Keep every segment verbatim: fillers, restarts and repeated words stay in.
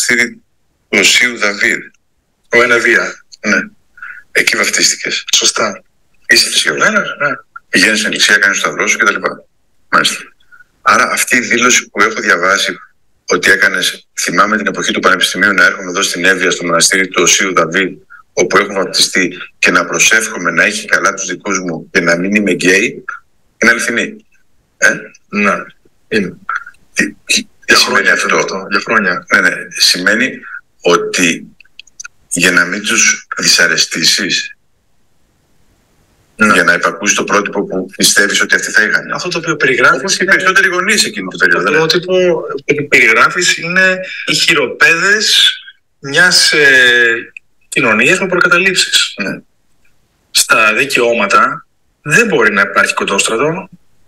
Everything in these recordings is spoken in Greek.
μοναστήρι του Οσίου Δαβίδ. Ο Ενεβία. Ναι. Εκεί βαφτίστηκες. Σωστά. Είσαι σίγουρο. Ναι, ναι, ναι. Πηγαίνεις στην εκκλησία, κάνεις το σταυρό σου κτλ. Μάλιστα. Άρα αυτή η δήλωση που έχω διαβάσει ότι έκανες, θυμάμαι την εποχή του Πανεπιστημίου να έρχομαι εδώ στην Εύβοια, στο μοναστήρι του Οσίου Δαβίδ, όπου έχω βαπτιστεί, και να προσεύχομαι να έχει καλά τους δικούς μου και να μην είμαι γκέι, είναι αληθινή. Ε? Ναι, είναι. Τι, τι, τι σημαίνει αυτό? αυτό? Για χρόνια. Ναι, ναι. Σημαίνει ότι για να μην τους δυσαρεστήσεις, ναι, για να υπακούσεις το πρότυπο που πιστεύεις ότι αυτοί θα είχαν. Αυτό το οποίο περιγράφεις, όπως και οι περισσότεροι γονείς εκείνη την περίοδο. Το πρότυπο που περιγράφεις είναι οι χειροπέδες μιας ε, κοινωνίας με προκαταλήψεις. Ναι. Στα δικαιώματα δεν μπορεί να υπάρχει κοντόστρατο.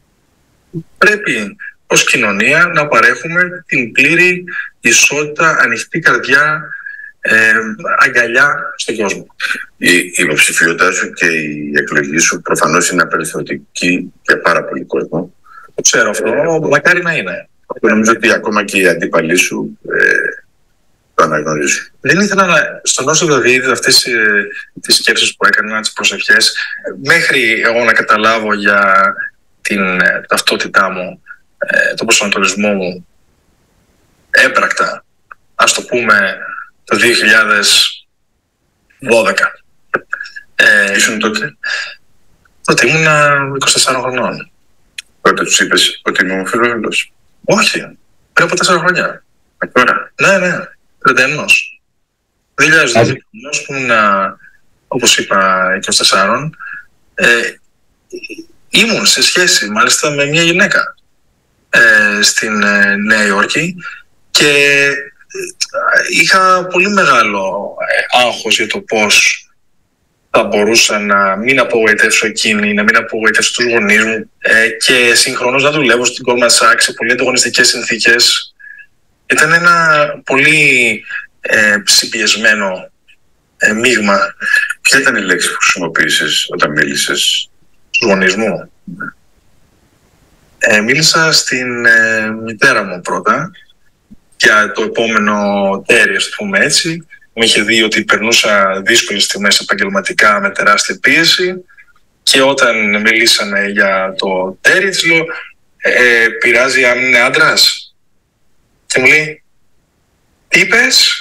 Πρέπει ως κοινωνία να παρέχουμε την πλήρη ισότητα, ανοιχτή καρδιά, ε, αγκαλιά στον κόσμο. Η, η υποψηφιότητά σου και η εκλογή σου προφανώς είναι απελευθερωτική για πάρα πολύ κόσμο. Το ξέρω αυτό, ε, μακάρι να είναι. Νομίζω ότι ακόμα και οι αντίπαλοι σου ε, το αναγνωρίζουν. Δεν ήθελα να, στον Όσο Δαβίδ αυτές ε, τις σκέψεις που έκανα, τις προσευχές, μέχρι εγώ να καταλάβω για την ε, ταυτότητά μου, ε, τον προσανατολισμό μου, έμπρακτα, ας το πούμε, το δύο χιλιάδες δώδεκα. Ε, Ήσουν τότε? Τότε ήμουν είκοσι τεσσάρων χρονών. Τότε τους είπες ότι είμαι ομοφυλόφιλος? Όχι, πριν από τέσσερα χρόνια. Α, τώρα? Ναι, ναι, τριάντα ένα. δύο χιλιάδες δύο που ήμουν, όπως είπα, είκοσι τεσσάρων, ε, ήμουν σε σχέση μάλιστα με μια γυναίκα ε, στην ε, Νέα Υόρκη και ε, είχα πολύ μεγάλο ε, άγχος για το πώς θα μπορούσα να μην απογοητεύσω εκείνη, να μην απογοητεύσω τους γονείς μου ε, και συγχρόνως να δουλεύω στην Goldman Sachs σε πολύ ανταγωνιστικές συνθήκες. Ήταν ένα πολύ ε, συμπιεσμένο ε, μείγμα. Ποια ήταν η λέξη που χρησιμοποίησες όταν μίλησες στους γονείς μου? Ε, μίλησα στην ε, μητέρα μου πρώτα για το επόμενο τέρι, ας το πούμε έτσι. Μου είχε δει ότι περνούσα δύσκολες στιγμές επαγγελματικά με τεράστια πίεση και όταν μιλήσαμε για το τέρι της λέω ε, πειράζει αν είναι άντρας? Και μου λέει τι είπες?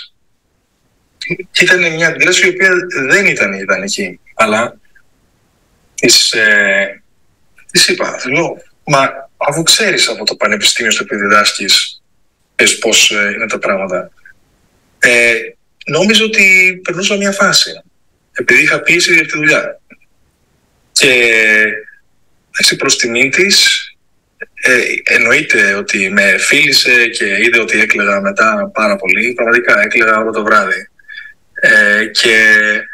Και ήταν μια αντίδραση η οποία δεν ήταν ιδανική, αλλά της, ε, της είπα, λέω, μα αφού ξέρεις από το πανεπιστήμιο στο οποίο διδάσκεις πώς ε, είναι τα πράγματα. Ε, νόμιζα ότι περνούσα μια φάση, επειδή είχα πίεση για τη δουλειά. Και έτσι προς τιμήν της, ε, εννοείται ότι με φίλησε και είδε ότι έκλαιγα μετά πάρα πολύ. Πραγματικά έκλαιγα όλο το βράδυ. Ε, και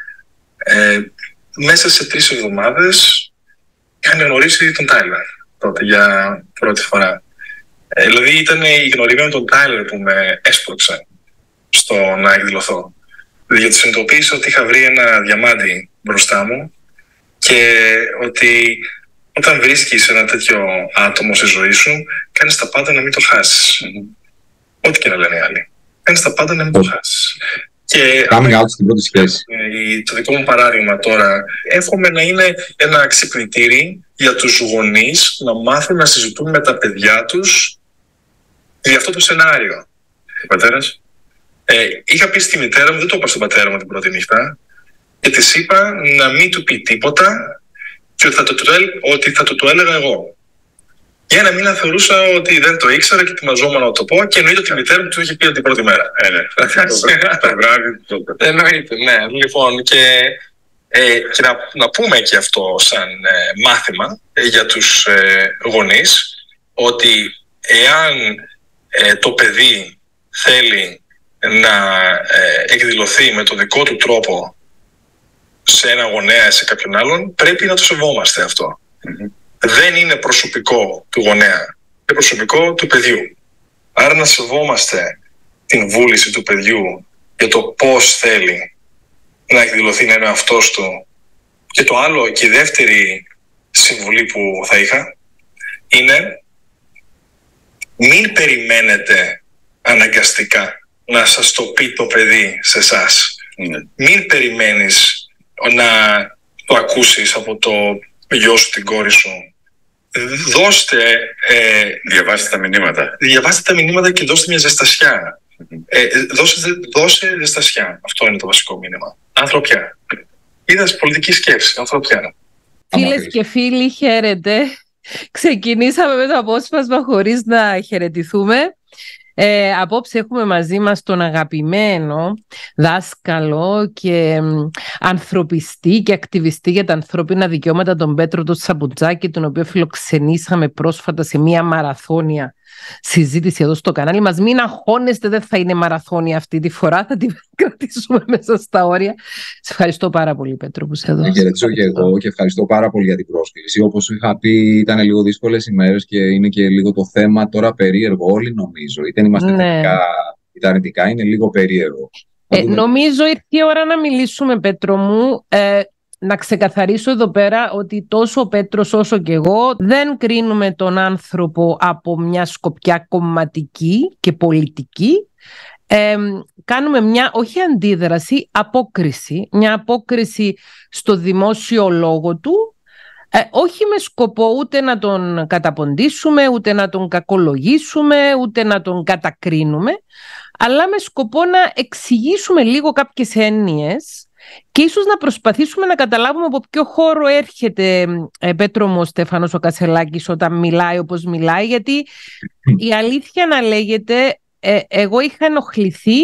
ε, μέσα σε τρεις εβδομάδες είχαν γνωρίσει τον Τάιλερ τότε για πρώτη φορά. Ε, δηλαδή ήταν η γνωριμία με τον Τάιλερ που με έσπρωξε στο να εκδηλωθώ. Γιατί συνειδητοποίησα ότι είχα βρει ένα διαμάντι μπροστά μου και ότι όταν βρίσκεις ένα τέτοιο άτομο στη ζωή σου, κάνεις τα πάντα να μην το χάσεις. Mm-hmm. Ό,τι και να λένε οι άλλοι. Κάνεις τα πάντα να μην το χάσεις. Και Κάμε out στην πρώτη σχέση. Το δικό μου παράδειγμα τώρα, εύχομαι να είναι ένα ξυπνητήρι για τους γονείς να μάθουν να συζητούν με τα παιδιά τους για αυτό το σενάριο. Ο πατέρας? Ε, είχα πει στη μητέρα μου, δεν το είπα στον πατέρα μου την πρώτη νύχτα, και της είπα να μην του πει τίποτα και ότι θα το, ότι θα το, το έλεγα εγώ. Για ένα μήνα θεωρούσα ότι δεν το ήξερα και ετοιμαζόμουν να το πω και εννοείται ότι η μητέρα μου του είχε πει την πρώτη μέρα. Ε, ναι. Το βράδυ. Εννοείται, ναι. Λοιπόν, και, ε, και να, να πούμε και αυτό σαν ε, μάθημα ε, για τους ε, γονείς, ότι εάν ε, το παιδί θέλει να ε, εκδηλωθεί με τον δικό του τρόπο σε ένα γονέα, σε κάποιον άλλον, πρέπει να το σεβόμαστε αυτό. Mm-hmm. Δεν είναι προσωπικό του γονέα, είναι προσωπικό του παιδιού. Άρα να σεβόμαστε την βούληση του παιδιού για το πώς θέλει να εκδηλωθεί να είναι αυτός του. Και το άλλο, και η δεύτερη συμβουλή που θα είχα, είναι μην περιμένετε αναγκαστικά να σας το πει το παιδί σε εσάς. Ναι. Μην περιμένεις να το ακούσεις από το γιο σου, την κόρη σου. Δώστε... Ε, διαβάστε τα μηνύματα. Διαβάστε τα μηνύματα και δώστε μια ζεστασιά. Ε, δώσε, δώσε ζεστασιά. Αυτό είναι το βασικό μήνυμα. Ανθρωπιά. Είδας πολιτική σκέψη. Ανθρωπιά. Φίλες και φίλοι, χαίρετε. Ξεκινήσαμε με το απόσπασμα χωρίς να χαιρετηθούμε. Ε, απόψε έχουμε μαζί μας τον αγαπημένο δάσκαλο και ανθρωπιστή και ακτιβιστή για τα ανθρώπινα δικαιώματα, τον Πέτρο τον Σαμπουτζάκη, τον οποίο φιλοξενήσαμε πρόσφατα σε μία μαραθώνια συζήτηση εδώ στο κανάλι μας. Μην αγχώνεστε, δεν θα είναι μαραθώνια αυτή τη φορά, θα την κρατήσουμε μέσα στα όρια. Σε ευχαριστώ πάρα πολύ, Πέτρο, που σε έδωσα. Να χαιρετήσω και εγώ και ευχαριστώ πάρα πολύ για την πρόσκληση. Όπως είχα πει, ήταν λίγο δύσκολες ημέρες και είναι και λίγο το θέμα τώρα περίεργο. Όλοι νομίζω, είτε είμαστε ναι. θετικά είτε αρνητικά, είναι λίγο περίεργο. Ε, δούμε... Νομίζω ήρθε η ώρα να μιλήσουμε, Πέτρο μου. Ε, Να ξεκαθαρίσω εδώ πέρα ότι τόσο ο Πέτρος όσο και εγώ δεν κρίνουμε τον άνθρωπο από μια σκοπιά κομματική και πολιτική. Ε, κάνουμε μια, όχι αντίδραση, απόκριση. Μια απόκριση στο δημόσιο λόγο του, ε, όχι με σκοπό ούτε να τον καταποντήσουμε, ούτε να τον κακολογήσουμε, ούτε να τον κατακρίνουμε, αλλά με σκοπό να εξηγήσουμε λίγο κάποιες έννοιες και ίσως να προσπαθήσουμε να καταλάβουμε από ποιο χώρο έρχεται, ε, Πέτρο μου, ο Στέφανος ο Κασελάκης όταν μιλάει όπως μιλάει, γιατί η αλήθεια να λέγεται, ε, εγώ είχα ενοχληθεί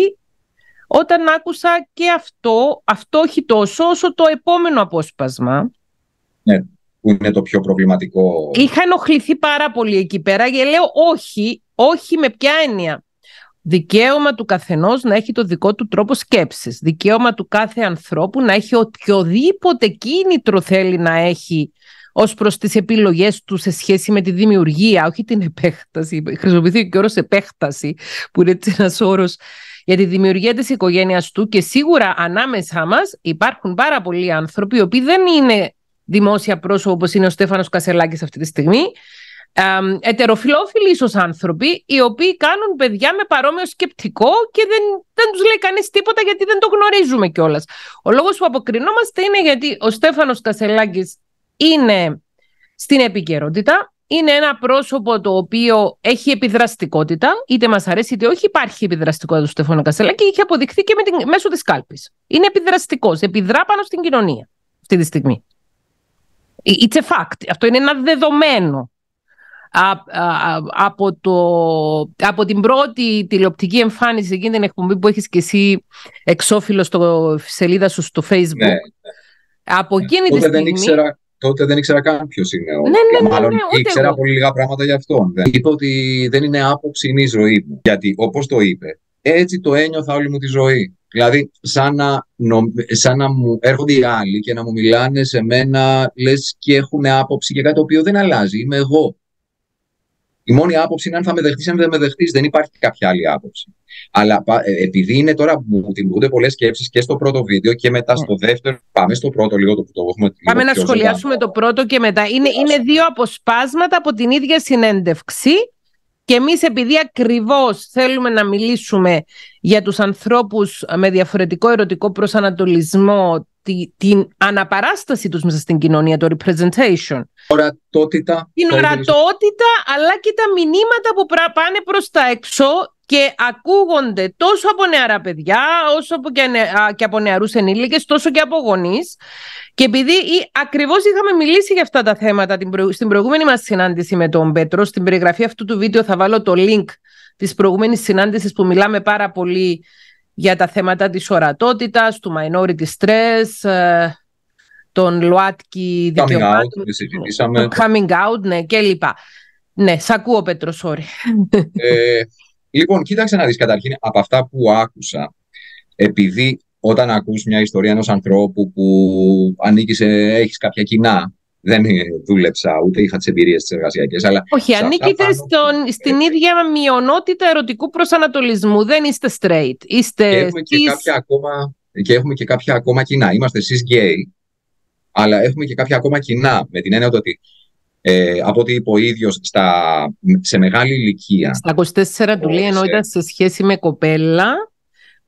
όταν άκουσα και αυτό, αυτό όχι τόσο όσο το επόμενο απόσπασμα. Ναι, που είναι το πιο προβληματικό. Είχα ενοχληθεί πάρα πολύ εκεί πέρα και λέω όχι, όχι με ποια έννοια. Δικαίωμα του καθενός να έχει το δικό του τρόπο σκέψης. Δικαίωμα του κάθε ανθρώπου να έχει οποιοδήποτε κίνητρο θέλει να έχει ως προς τις επιλογές του σε σχέση με τη δημιουργία, όχι την επέκταση. Χρησιμοποιηθεί και ο όρος επέκταση, που είναι ένας όρος για τη δημιουργία της οικογένειας του, και σίγουρα ανάμεσά μας υπάρχουν πάρα πολλοί άνθρωποι οι οποίοι δεν είναι δημόσια πρόσωπα όπως είναι ο Στέφανος Κασελάκης αυτή τη στιγμή. Um, ετεροφιλόφιλοι ίσως άνθρωποι οι οποίοι κάνουν παιδιά με παρόμοιο σκεπτικό και δεν, δεν τους λέει κανείς τίποτα γιατί δεν το γνωρίζουμε κιόλας. Ο λόγος που αποκρινόμαστε είναι γιατί ο Στέφανος Κασελάκης είναι στην επικαιρότητα, είναι ένα πρόσωπο το οποίο έχει επιδραστικότητα, είτε μας αρέσει είτε όχι, υπάρχει επιδραστικότητα του Στέφανου Κασελάκη και είχε αποδειχθεί και με την, μέσω της κάλπης. Είναι επιδραστικός, επιδρά πάνω στην κοινωνία αυτή τη στιγμή. It's a fact, αυτό είναι ένα δεδομένο. Α, α, από, το, από την πρώτη τηλεοπτική εμφάνιση, εκείνη την εκπομπή που έχεις και εσύ εξώφυλλο στο σελίδα σου στο Facebook, ναι, ναι. Από εκείνη τότε τη στιγμή... Δεν ήξερα, τότε δεν ήξερα καν ποιος είναι ο... Ναι, ναι, ναι, Μάλλον ναι, ναι, ήξερα εγώ. πολύ λίγα πράγματα για αυτόν. Είπε ότι δεν είναι άποψη, είναι η ζωή μου. Γιατί όπως το είπε, έτσι το ένιωθα όλη μου τη ζωή. Δηλαδή, σαν να, νο, σαν να μου έρχονται οι άλλοι και να μου μιλάνε σε μένα, λες και έχουν άποψη για κάτι το οποίο δεν αλλάζει. Είμαι εγώ. Η μόνη άποψη είναι αν θα με δεχτείς, αν δεν με δεχτείς. Δεν υπάρχει κάποια άλλη άποψη. Αλλά επειδή είναι τώρα που μου δημιουργούνται πολλές σκέψεις και στο πρώτο βίντεο και μετά στο δεύτερο. Πάμε στο πρώτο λίγο το που το έχουμε. Πάμε να σχολιάσουμε το πρώτο και μετά. Είναι, είναι δύο αποσπάσματα από την ίδια συνέντευξη. Και εμείς επειδή ακριβώς θέλουμε να μιλήσουμε για τους ανθρώπους με διαφορετικό ερωτικό προσανατολισμό, τη, την αναπαράσταση τους μέσα στην κοινωνία, το representation. Ορατότητα. Την ορατότητα, αλλά και τα μηνύματα που πάνε προς τα έξω και ακούγονται τόσο από νεαρά παιδιά, όσο και, και από νεαρούς ενήλικες, τόσο και από γονείς. Και επειδή ακριβώς είχαμε μιλήσει για αυτά τα θέματα την προ... στην προηγούμενη μας συνάντηση με τον Πέτρο, στην περιγραφή αυτού του βίντεο θα βάλω το link της προηγούμενης συνάντησης που μιλάμε πάρα πολύ για τα θέματα της ορατότητας, του minority stress, των ΛΟΑΤΚΙ δικαιωμάτων, το coming out, ναι, και λοιπά. Ναι, σ' ακούω, Πέτρο, sorry. Ε, λοιπόν, κοίταξε να δεις καταρχήν από αυτά που άκουσα, επειδή όταν ακούς μια ιστορία ενός ανθρώπου που ανήκει σε, έχεις κάποια κοινά, δεν δούλεψα, ούτε είχα τις εμπειρίες τις εργασιακές. Αλλά όχι, ανήκετε στον, στην ίδια μειονότητα ερωτικού προσανατολισμού. Δεν είστε straight. Είστε και, έχουμε και, κάποια ακόμα, και έχουμε και κάποια ακόμα κοινά. Είμαστε εσείς γκέι, αλλά έχουμε και κάποια ακόμα κοινά. Με την έννοια ότι ε, από ό,τι είπε ο ίδιος στα, σε μεγάλη ηλικία. Στα είκοσι τέσσερα του λέει, ενώ ήταν σε σχέση με κοπέλα.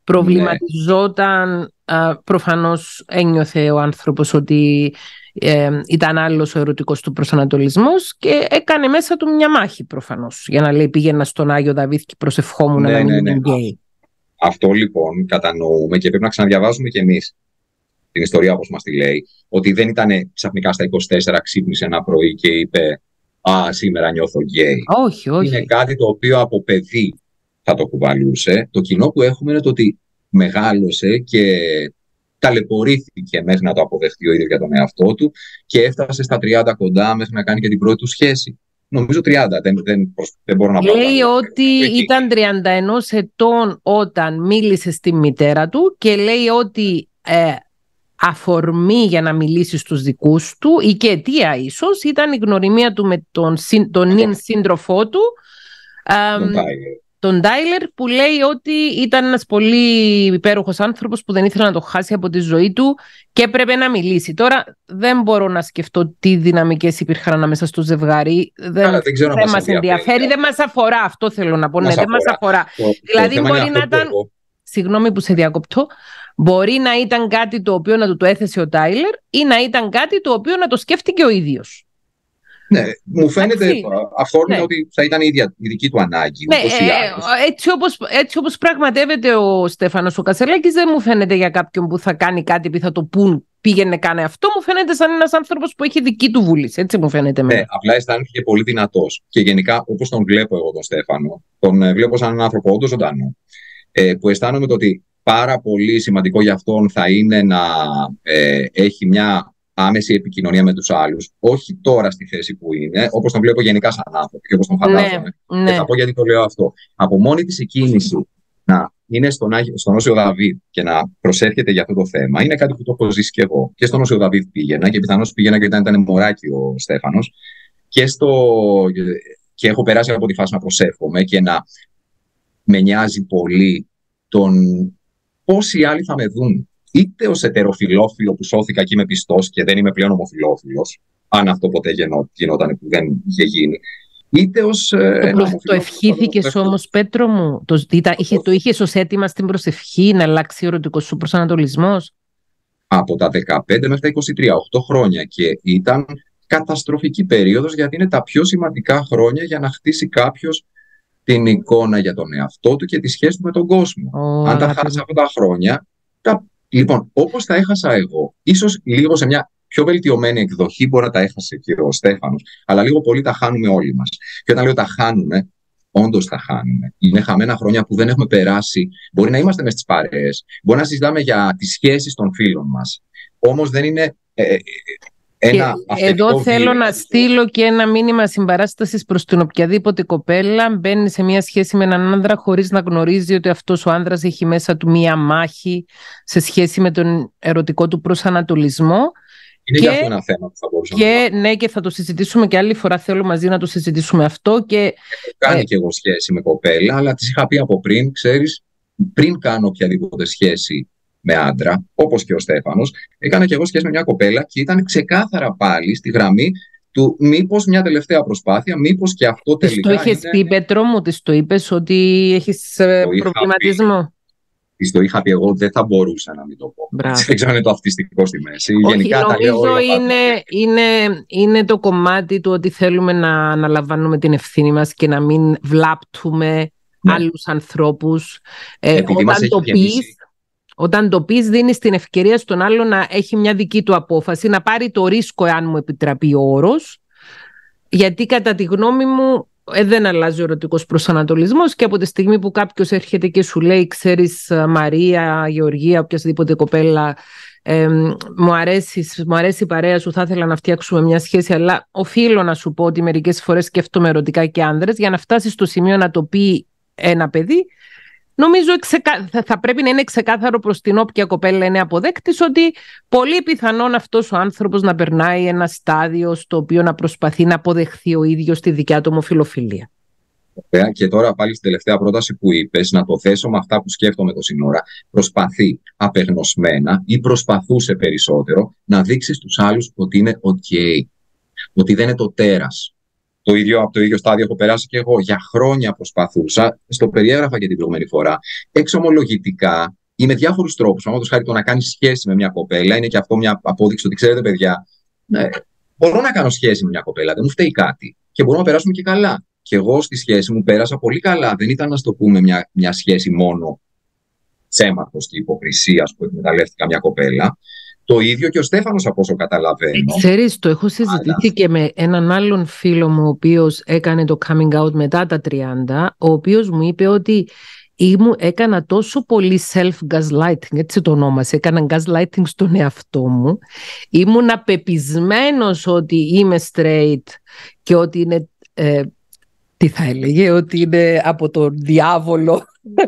προβληματιζόταν, ναι. α, προφανώς ένιωθε ο άνθρωπος ότι ε, ήταν άλλος ο ερωτικός του προσανατολισμός και έκανε μέσα του μια μάχη προφανώς για να λέει πήγαινα στον Άγιο Δαβίδ και προσευχόμουν ναι, να μην ναι, είναι γκέι. Αυτό λοιπόν κατανοούμε και πρέπει να ξαναδιαβάζουμε κι εμείς την ιστορία όπως μας τη λέει, ότι δεν ήταν ξαφνικά στα είκοσι τέσσερα ξύπνησε ένα πρωί και είπε «Α, σήμερα νιώθω γκέι». Όχι, όχι. Είναι κάτι το οποίο από παιδί θα το κουβαλούσε. Το κοινό που έχουμε είναι το ότι μεγάλωσε και ταλαιπωρήθηκε μέχρι να το αποδεχτεί ο ίδιος για τον εαυτό του και έφτασε στα τριάντα κοντά μέχρι να κάνει και την πρώτη του σχέση. Νομίζω τριάντα, δεν, δεν, δεν μπορώ να πω. Λέει ότι ήταν τριάντα ένα ετών όταν μίλησε στη μητέρα του και λέει ότι ε, αφορμή για να μιλήσει στους δικούς του ή και αιτία ίσως ήταν η γνωριμία του με τον, τον νυν σύντροφό του, ε, τον Τάιλερ, που λέει ότι ήταν ένας πολύ υπέροχος άνθρωπος που δεν ήθελε να το χάσει από τη ζωή του και έπρεπε να μιλήσει. Τώρα δεν μπορώ να σκεφτώ τι δυναμικές υπήρχαν ανάμεσα στο ζευγάρι. Δεν, Άρα, δεν, ξέρω δεν μας ενδιαφέρει, δεν μας αφορά. Αυτό θέλω να πω. Ναι, δεν μας αφορά. Το, δηλαδή, το μπορεί να ήταν. Εγώ... Συγγνώμη που σε διακοπτώ. Μπορεί να ήταν κάτι το οποίο να του το έθεσε ο Τάιλερ ή να ήταν κάτι το οποίο να το σκέφτηκε ο ίδιος. Ναι, μου φαίνεται αυθόρμητα ναι. ότι θα ήταν η, ίδια, η δική του ανάγκη. Ναι, ε, έτσι, όπως, έτσι όπως πραγματεύεται ο Στέφανος ο Κασελάκης, δεν μου φαίνεται για κάποιον που θα κάνει κάτι που θα το πούν πήγαινε κάνε αυτό. Μου φαίνεται σαν ένας άνθρωπος που έχει δική του βούληση. Έτσι μου φαίνεται. Ναι, με. Απλά αισθάνθηκε πολύ δυνατός. Και γενικά, όπως τον βλέπω εγώ τον Στέφανο, τον βλέπω σαν έναν άνθρωπο όντως ζωντανό. Ε, που αισθάνομαι το ότι πάρα πολύ σημαντικό για αυτόν θα είναι να ε, έχει μια άμεση επικοινωνία με τους άλλους, όχι τώρα στη θέση που είναι, όπως τον βλέπω γενικά σαν άνθρωπο και όπως τον φαντάζομαι. Ναι, ναι. Και θα πω γιατί το λέω αυτό. Από μόνη της η κίνηση να είναι στον, στον Όσιο Δαβίδ και να προσέρχεται για αυτό το θέμα, είναι κάτι που το έχω ζήσει και εγώ. Και στον Όσιο Δαβίδ πήγαινα και πιθανώς πήγαινα και ήταν, ήταν μωράκι ο Στέφανος και, στο, και έχω περάσει από τη φάση να προσεύχομαι και να με νοιάζει πολύ τον πόσοι άλλοι θα με δουν. Είτε ως ετεροφιλόφιλο που σώθηκα και είμαι πιστός και δεν είμαι πλέον ομοφιλόφιλος, αν αυτό ποτέ γινόταν που δεν είχε γίνει, είτε ως. Το, προ... το ευχήθηκες όμως, Πέτρο μου, το, είχε, το είχες ως αίτημα στην προσευχή να αλλάξει ο ερωτικός σου προσανατολισμός? Από τα δεκαπέντε μέχρι τα είκοσι τρία, οκτώ χρόνια, και ήταν καταστροφική περίοδος γιατί είναι τα πιο σημαντικά χρόνια για να χτίσει κάποιος την εικόνα για τον εαυτό του και τη σχέση του με τον κόσμο. Oh, αν τα χάσει αυτά τα χρόνια. Τα... Λοιπόν, όπως τα έχασα εγώ, ίσως λίγο σε μια πιο βελτιωμένη εκδοχή μπορεί να τα έχασε και ο Στέφανος, αλλά λίγο πολύ τα χάνουμε όλοι μας. Και όταν λέω τα χάνουμε, όντως τα χάνουμε. Είναι χαμένα χρόνια που δεν έχουμε περάσει. Μπορεί να είμαστε μες στις παρέες, μπορεί να συζητάμε για τις σχέσεις των φίλων μας. Όμως δεν είναι. Ε, Ένα εδώ θέλω να στείλω και ένα μήνυμα συμπαράστασης προς την οποιαδήποτε κοπέλα μπαίνει σε μια σχέση με έναν άνδρα χωρίς να γνωρίζει ότι αυτός ο άνδρας έχει μέσα του μια μάχη σε σχέση με τον ερωτικό του προσανατολισμό. Είναι και αυτό ένα θέμα που θα μπορούσαμε και, να ναι, και θα το συζητήσουμε και άλλη φορά. Θέλω μαζί να το συζητήσουμε αυτό. Και, έχω κάνει ε... και εγώ σχέση με κοπέλα, αλλά της είχα πει από πριν, ξέρεις, πριν κάνω οποιαδήποτε σχέση με άντρα, όπως και ο Στέφανος, έκανα και εγώ σχέση με μια κοπέλα και ήταν ξεκάθαρα πάλι στη γραμμή του μήπως μια τελευταία προσπάθεια, μήπως και αυτό τελικά. Της το είχες είναι... πει, Πέτρο μου, της το είπες ότι έχεις προβληματισμό? Της το είχα πει εγώ, δεν θα μπορούσα να μην το πω. Μπράβο. Δεν ξέρω αν είναι το αυτιστικό στη μέση. Όχι, γενικά νομίζω τα λέω όλα είναι, είναι, είναι το κομμάτι του ότι θέλουμε να αναλαμβάνουμε την ευθύνη μας και να μην βλάπτουμε ναι. άλλους ανθρώπους. Ε, όταν το πεις, Όταν το πεις, δίνεις την ευκαιρία στον άλλο να έχει μια δική του απόφαση, να πάρει το ρίσκο, εάν μου επιτραπεί ο όρος, γιατί κατά τη γνώμη μου ε, δεν αλλάζει ο ερωτικός προσανατολισμός και από τη στιγμή που κάποιος έρχεται και σου λέει, ξέρεις Μαρία, Γεωργία, οποιασδήποτε κοπέλα, ε, μου, αρέσει, μου αρέσει η παρέα σου, θα ήθελα να φτιάξουμε μια σχέση, αλλά οφείλω να σου πω ότι μερικές φορές σκέφτομαι ερωτικά και άνδρες, για να φτάσει στο σημείο να το πει ένα παιδί. Νομίζω θα πρέπει να είναι ξεκάθαρο προς την όποια κοπέλα είναι αποδέκτης ότι πολύ πιθανόν αυτός ο άνθρωπος να περνάει ένα στάδιο στο οποίο να προσπαθεί να αποδεχθεί ο ίδιος τη δικιά του ομοφυλοφιλία. Ωραία. Και τώρα πάλι στην τελευταία πρόταση που είπες, να το θέσω με αυτά που σκέφτομαι το σύνορα, προσπαθεί απεγνωσμένα ή προσπαθούσε περισσότερο να δείξει στους άλλους ότι είναι ok, ότι δεν είναι το τέρας. Το ίδιο, από το ίδιο στάδιο έχω περάσει και εγώ. Για χρόνια προσπαθούσα, στο περιέγραφα και την προηγούμενη φορά, εξομολογητικά ή με διάφορους τρόπους. Παραδείγματος χάρη, το να κάνει σχέση με μια κοπέλα είναι και αυτό μια απόδειξη ότι ξέρετε, παιδιά, ναι, μπορώ να κάνω σχέση με μια κοπέλα, δεν μου φταίει κάτι. Και μπορούμε να περάσουμε και καλά. Και εγώ στη σχέση μου πέρασα πολύ καλά. Δεν ήταν, να το πούμε, μια, μια σχέση μόνο ψέματος και υποκρισίας που εκμεταλλεύτηκα μια κοπέλα. Το ίδιο και ο Στέφανος, από όσο καταλαβαίνω. Ξέρεις, το έχω συζητήσει αλλά... και με έναν άλλον φίλο μου, ο οποίος έκανε το coming out μετά τα τριάντα, ο οποίος μου είπε ότι ήμου, έκανα τόσο πολύ self-gaslighting, έτσι το ονόμασε, έκανα gaslighting στον εαυτό μου. Ήμουν απεπισμένος ότι είμαι straight και ότι είναι, ε, τι θα έλεγε, ότι είναι από τον διάβολο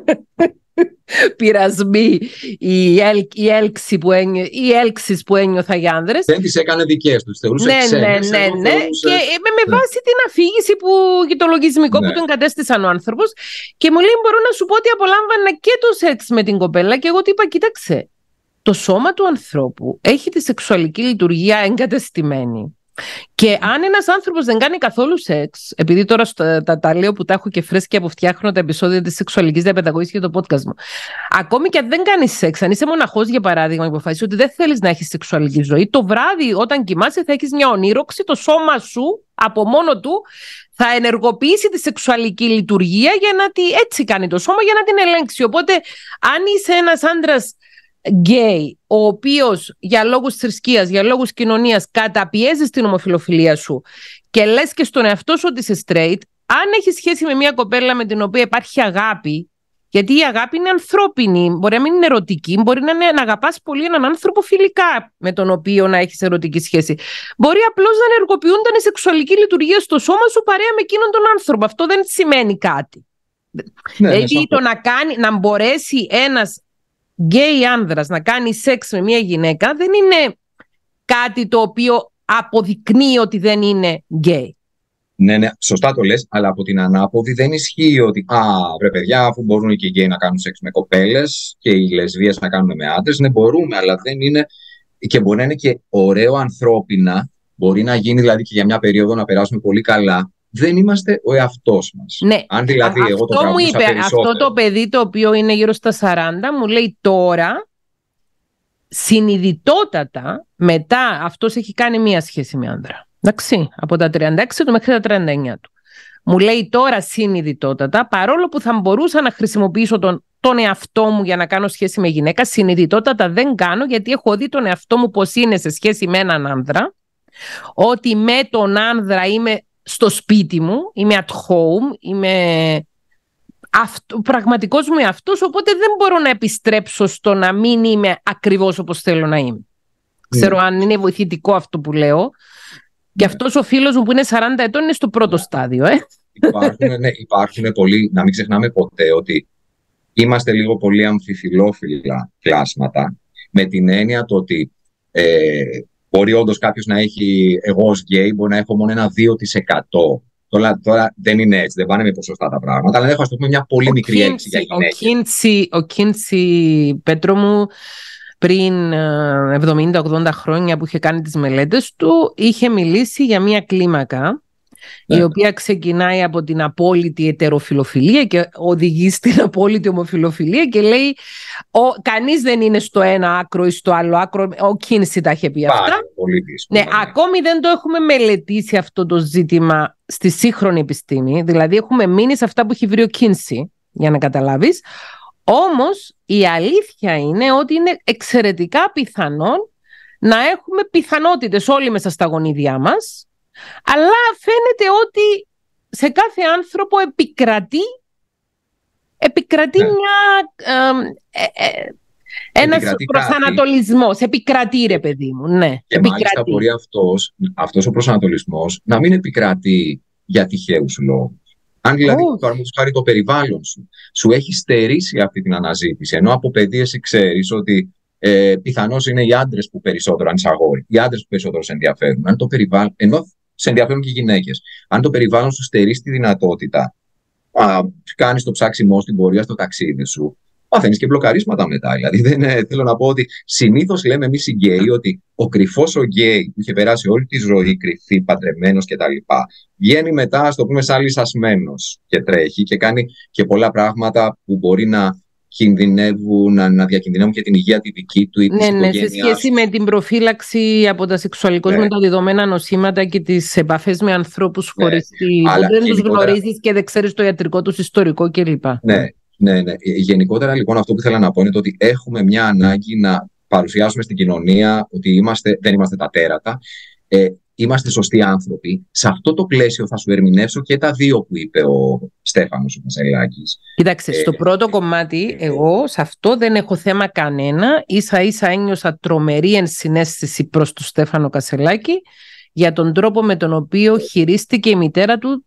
πειρασμοί, η, έλ, η, έλξη που ένιω, οι έλξεις που ένιωθα για άνδρες. Δεν τις έκανε δικές τους, θεωρούσε ναι, ξένες. Ναι, ναι, ναι, θεωρούσε... και με, με βάση την αφήγηση που, και το λογισμικό ναι. που τον κατέστησαν ο άνθρωπος και μου λέει, μπορώ να σου πω ότι απολάμβανα και το σεξ με την κοπέλα και εγώ του είπα, κοίταξε, το σώμα του ανθρώπου έχει τη σεξουαλική λειτουργία εγκατεστημένη. Και αν ένας άνθρωπος δεν κάνει καθόλου σεξ, επειδή τώρα στα, τα, τα λέω που τα έχω και φρέσκια που φτιάχνω τα επεισόδια της σεξουαλικής διαπαιδαγωγής και το podcast μου, ακόμη και αν δεν κάνεις σεξ, αν είσαι μοναχός για παράδειγμα, και αποφασίσεις ότι δεν θέλεις να έχεις σεξουαλική ζωή, το βράδυ όταν κοιμάσαι θα έχεις μια ονείροξη, το σώμα σου από μόνο του θα ενεργοποιήσει τη σεξουαλική λειτουργία για να τη, έτσι κάνει το σώμα για να την ελέγξει. Οπότε αν είσαι ένας άντρας γκέι, ο οποίος για λόγους θρησκείας, για λόγους κοινωνίας καταπιέζεις την ομοφυλοφιλία σου και λες και στον εαυτό σου ότι είσαι straight, αν έχεις σχέση με μια κοπέλα με την οποία υπάρχει αγάπη, γιατί η αγάπη είναι ανθρώπινη, μπορεί να μην είναι ερωτική, μπορεί να, είναι, να αγαπάς πολύ έναν άνθρωπο φιλικά με τον οποίο να έχεις ερωτική σχέση. Μπορεί απλώς να ενεργοποιούνταν η σεξουαλική λειτουργία στο σώμα σου παρέα με εκείνον τον άνθρωπο. Αυτό δεν σημαίνει κάτι. Ναι, δηλαδή το να, κάνει, να μπορέσει ένας γκέι άνδρας να κάνει σεξ με μια γυναίκα δεν είναι κάτι το οποίο αποδεικνύει ότι δεν είναι γκέι. Ναι, ναι, σωστά το λες, αλλά από την ανάποδη δεν ισχύει ότι α, βρε παιδιά, αφού μπορούν και οι γκέι να κάνουν σεξ με κοπέλες και οι λεσβίες να κάνουν με άντρες, ναι μπορούμε, αλλά δεν είναι, και μπορεί να είναι και ωραίο ανθρώπινα, μπορεί να γίνει δηλαδή και για μια περίοδο να περάσουμε πολύ καλά. Δεν είμαστε ο εαυτός μας. Ναι. Αν δηλαδή Α, εγώ το αυτό μου είπε, περισσότερο... αυτό το παιδί το οποίο είναι γύρω στα σαράντα μου λέει τώρα συνειδητότατα μετά αυτός έχει κάνει μία σχέση με άνδρα. Εντάξει, από τα τριάντα έξι του μέχρι τα τριάντα εννιά του. Μου λέει τώρα συνειδητότατα, παρόλο που θα μπορούσα να χρησιμοποιήσω τον, τον εαυτό μου για να κάνω σχέση με γυναίκα, συνειδητότατα δεν κάνω γιατί έχω δει τον εαυτό μου πως είναι σε σχέση με έναν άνδρα, ότι με τον άνδρα είμαι στο σπίτι μου, είμαι at home, είμαι αυτο, πραγματικός μου εαυτός, οπότε δεν μπορώ να επιστρέψω στο να μην είμαι ακριβώς όπως θέλω να είμαι. Mm. Ξέρω αν είναι βοηθητικό αυτό που λέω. Και αυτός ο φίλος μου που είναι σαράντα ετών είναι στο πρώτο στάδιο. Ε? Υπάρχουν, ναι, υπάρχουν πολλοί, να μην ξεχνάμε ποτέ ότι είμαστε λίγο πολύ αμφιφιλόφιλα κλάσματα, με την έννοια το ότι ε, μπορεί όντως κάποιος να έχει, εγώ ως γκέι μπορεί να έχω μόνο ένα δύο τοις εκατό. Τώρα, τώρα δεν είναι έτσι, δεν πάνε με ποσοστά τα πράγματα, αλλά έχω ας το πούμε μια πολύ ο μικρή έλξη για γυναίκες. Ο Κίντσι, Πέτρο μου, πριν εβδομήντα ογδόντα χρόνια που είχε κάνει τις μελέτες του, είχε μιλήσει για μια κλίμακα ναι. η οποία ξεκινάει από την απόλυτη ετεροφιλοφιλία και οδηγεί στην απόλυτη ομοφιλοφιλία και λέει ο, κανείς δεν είναι στο ένα άκρο ή στο άλλο άκρο. Ο Κίνσι τα είχε πει Πάρα, αυτά. πολύ δύσκολο, ναι, ναι. Ακόμη δεν το έχουμε μελετήσει αυτό το ζήτημα στη σύγχρονη επιστήμη. Δηλαδή έχουμε μείνει σε αυτά που έχει βρει ο Κίνσι, για να καταλάβεις. Όμως η αλήθεια είναι ότι είναι εξαιρετικά πιθανόν να έχουμε πιθανότητες όλοι μέσα στα γονίδια μας, αλλά φαίνεται ότι σε κάθε άνθρωπο επικρατεί, επικρατεί ναι. μια, ε, ε, ένας προσανατολισμός. Επικρατεί ρε παιδί μου. Ναι, και επικρατεί. Μάλιστα μπορεί αυτός, αυτός ο προσανατολισμός να μην επικρατεί για τυχαίους λόγους. Αν δηλαδή oh. παραδείγματος χάρη το περιβάλλον σου σου έχει στερήσει αυτή την αναζήτηση, ενώ από παιδί εσύ ξέρεις ότι ε, πιθανώς είναι οι άντρες που περισσότερο, αν είσαι αγόρι, οι άντρες που περισσότερο σε ενδιαφέρουν, αν το περιβάλλον, ενώ σε ενδιαφέρουν και οι γυναίκες, αν το περιβάλλον σου στερήσει τη δυνατότητα, α, κάνεις το ψάξιμό στην πορεία στο ταξίδι σου, παθαίνεις και μπλοκαρίσματα μετά. Δηλαδή, δεν, ε, θέλω να πω ότι συνήθως λέμε εμείς οι γκέι ότι ο κρυφός ο γκέι που είχε περάσει όλη τη ζωή κρυφή, παντρεμένος κτλ. Βγαίνει μετά, ας το πούμε, σαν λυσασμένος και τρέχει και κάνει και πολλά πράγματα που μπορεί να κινδυνεύουν, να, να διακινδυνεύουν και την υγεία τη δική του ή της ναι, ναι, οικογένειας. σε σχέση με την προφύλαξη από τα σεξουαλικώς ναι. μεταδιδομένα νοσήματα και τις επαφές με ανθρώπους ναι. χωρίς τη... που δεν τους γνωρίζεις και δεν ξέρεις το ιατρικό τους ιστορικό κλπ. Ναι, ναι, ναι. Γενικότερα λοιπόν αυτό που ήθελα να πω είναι το ότι έχουμε μια ανάγκη να παρουσιάσουμε στην κοινωνία ότι είμαστε, δεν είμαστε τα τέρατα. Ε, Είμαστε σωστοί άνθρωποι. Σε αυτό το πλαίσιο θα σου ερμηνεύσω και τα δύο που είπε ο Στέφανος ο Κασελάκης. Κοίταξε, στο ε, πρώτο κομμάτι, εγώ σε αυτό δεν έχω θέμα κανένα. Ίσα ίσα ένιωσα τρομερή ενσυναίσθηση προς τον Στέφανο Κασελάκη για τον τρόπο με τον οποίο χειρίστηκε η μητέρα του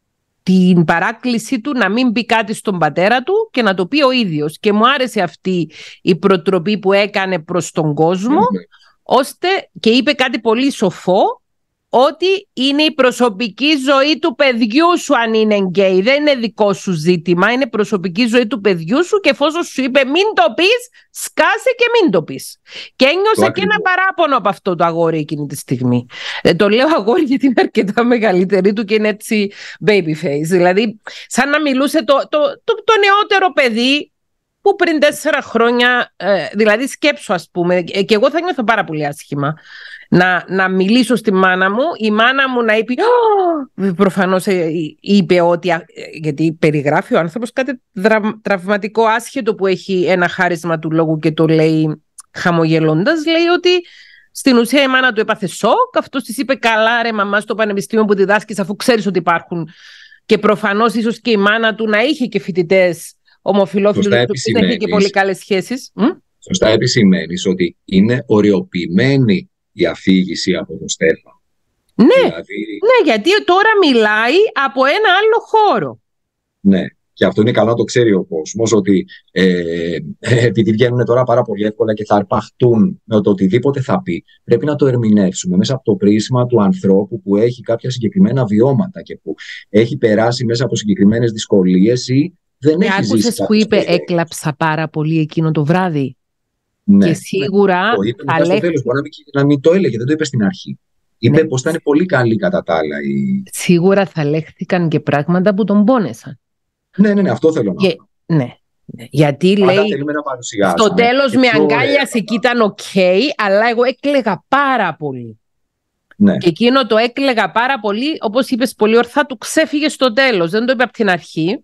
την παράκλησή του να μην πει κάτι στον πατέρα του και να το πει ο ίδιος. Και μου άρεσε αυτή η προτροπή που έκανε προς τον κόσμο, mm-hmm. ώστε και είπε κάτι πολύ σοφό, ότι είναι η προσωπική ζωή του παιδιού σου αν είναι γκέι. Δεν είναι δικό σου ζήτημα, είναι προσωπική ζωή του παιδιού σου και εφόσον σου είπε μην το πεις, σκάσε και μην το πεις. Και ένιωσα και ένα παράπονο από αυτό το αγόρι εκείνη τη στιγμή. Ε, το λέω αγόρι γιατί είναι αρκετά μεγαλύτερη του και είναι έτσι baby face. Δηλαδή σαν να μιλούσε το, το, το, το νεότερο παιδί που πριν τέσσερα χρόνια, ε, δηλαδή σκέψου ας πούμε, ε, και εγώ θα νιώθω πάρα πολύ άσχημα. Να, να μιλήσω στη μάνα μου, η μάνα μου να είπε, προφανώς ε, είπε ότι, γιατί περιγράφει ο άνθρωπος κάτι δρα, τραυματικό άσχετο που έχει ένα χάρισμα του λόγου και το λέει χαμογελώντας, λέει ότι στην ουσία η μάνα του έπαθε σοκ, αυτός της είπε καλά ρε μαμά στο πανεπιστήμιο που διδάσκεις αφού ξέρεις ότι υπάρχουν και προφανώς ίσως και η μάνα του να είχε και φοιτητές ομοφυλόφιλους που δεν είχε και πολύ καλές σχέσεις. Σωστά επισημαίνεις ότι είναι οριοποιημένη η αφήγηση από τον Στέφανο. Ναι, δηλαδή... ναι, γιατί τώρα μιλάει από ένα άλλο χώρο. Ναι, και αυτό είναι καλό να το ξέρει ο κόσμος, ότι ε, επειδή βγαίνουν τώρα πάρα πολύ εύκολα και θα αρπαχτούν με το οτιδήποτε θα πει, πρέπει να το ερμηνεύσουμε μέσα από το πρίσμα του ανθρώπου που έχει κάποια συγκεκριμένα βιώματα και που έχει περάσει μέσα από συγκεκριμένες δυσκολίες ή δεν ναι, έχει ζήσει. Άκουσες που είπε έκλαψα πάρα πολύ εκείνο το βράδυ. Ναι, και σίγουρα ναι. Το είπε μετά στο τέλος, μπορεί να μην, να μην το έλεγε, δεν το είπε στην αρχή. Είπε ναι. πως ήταν πολύ καλή κατά τα άλλα. Η... Σίγουρα θα λέχθηκαν και πράγματα που τον πόνεσαν. Ναι, ναι, ναι, αυτό θέλω να πω. Ναι, ναι. Γιατί πάντα λέει, στο τέλος με αγκάλιασε και ήταν οκ, okay, αλλά εγώ έκλαιγα πάρα πολύ. Ναι. Και εκείνο το έκλαιγα πάρα πολύ, όπως είπες πολύ ορθά, του ξέφυγε στο τέλος. Δεν το είπε από την αρχή.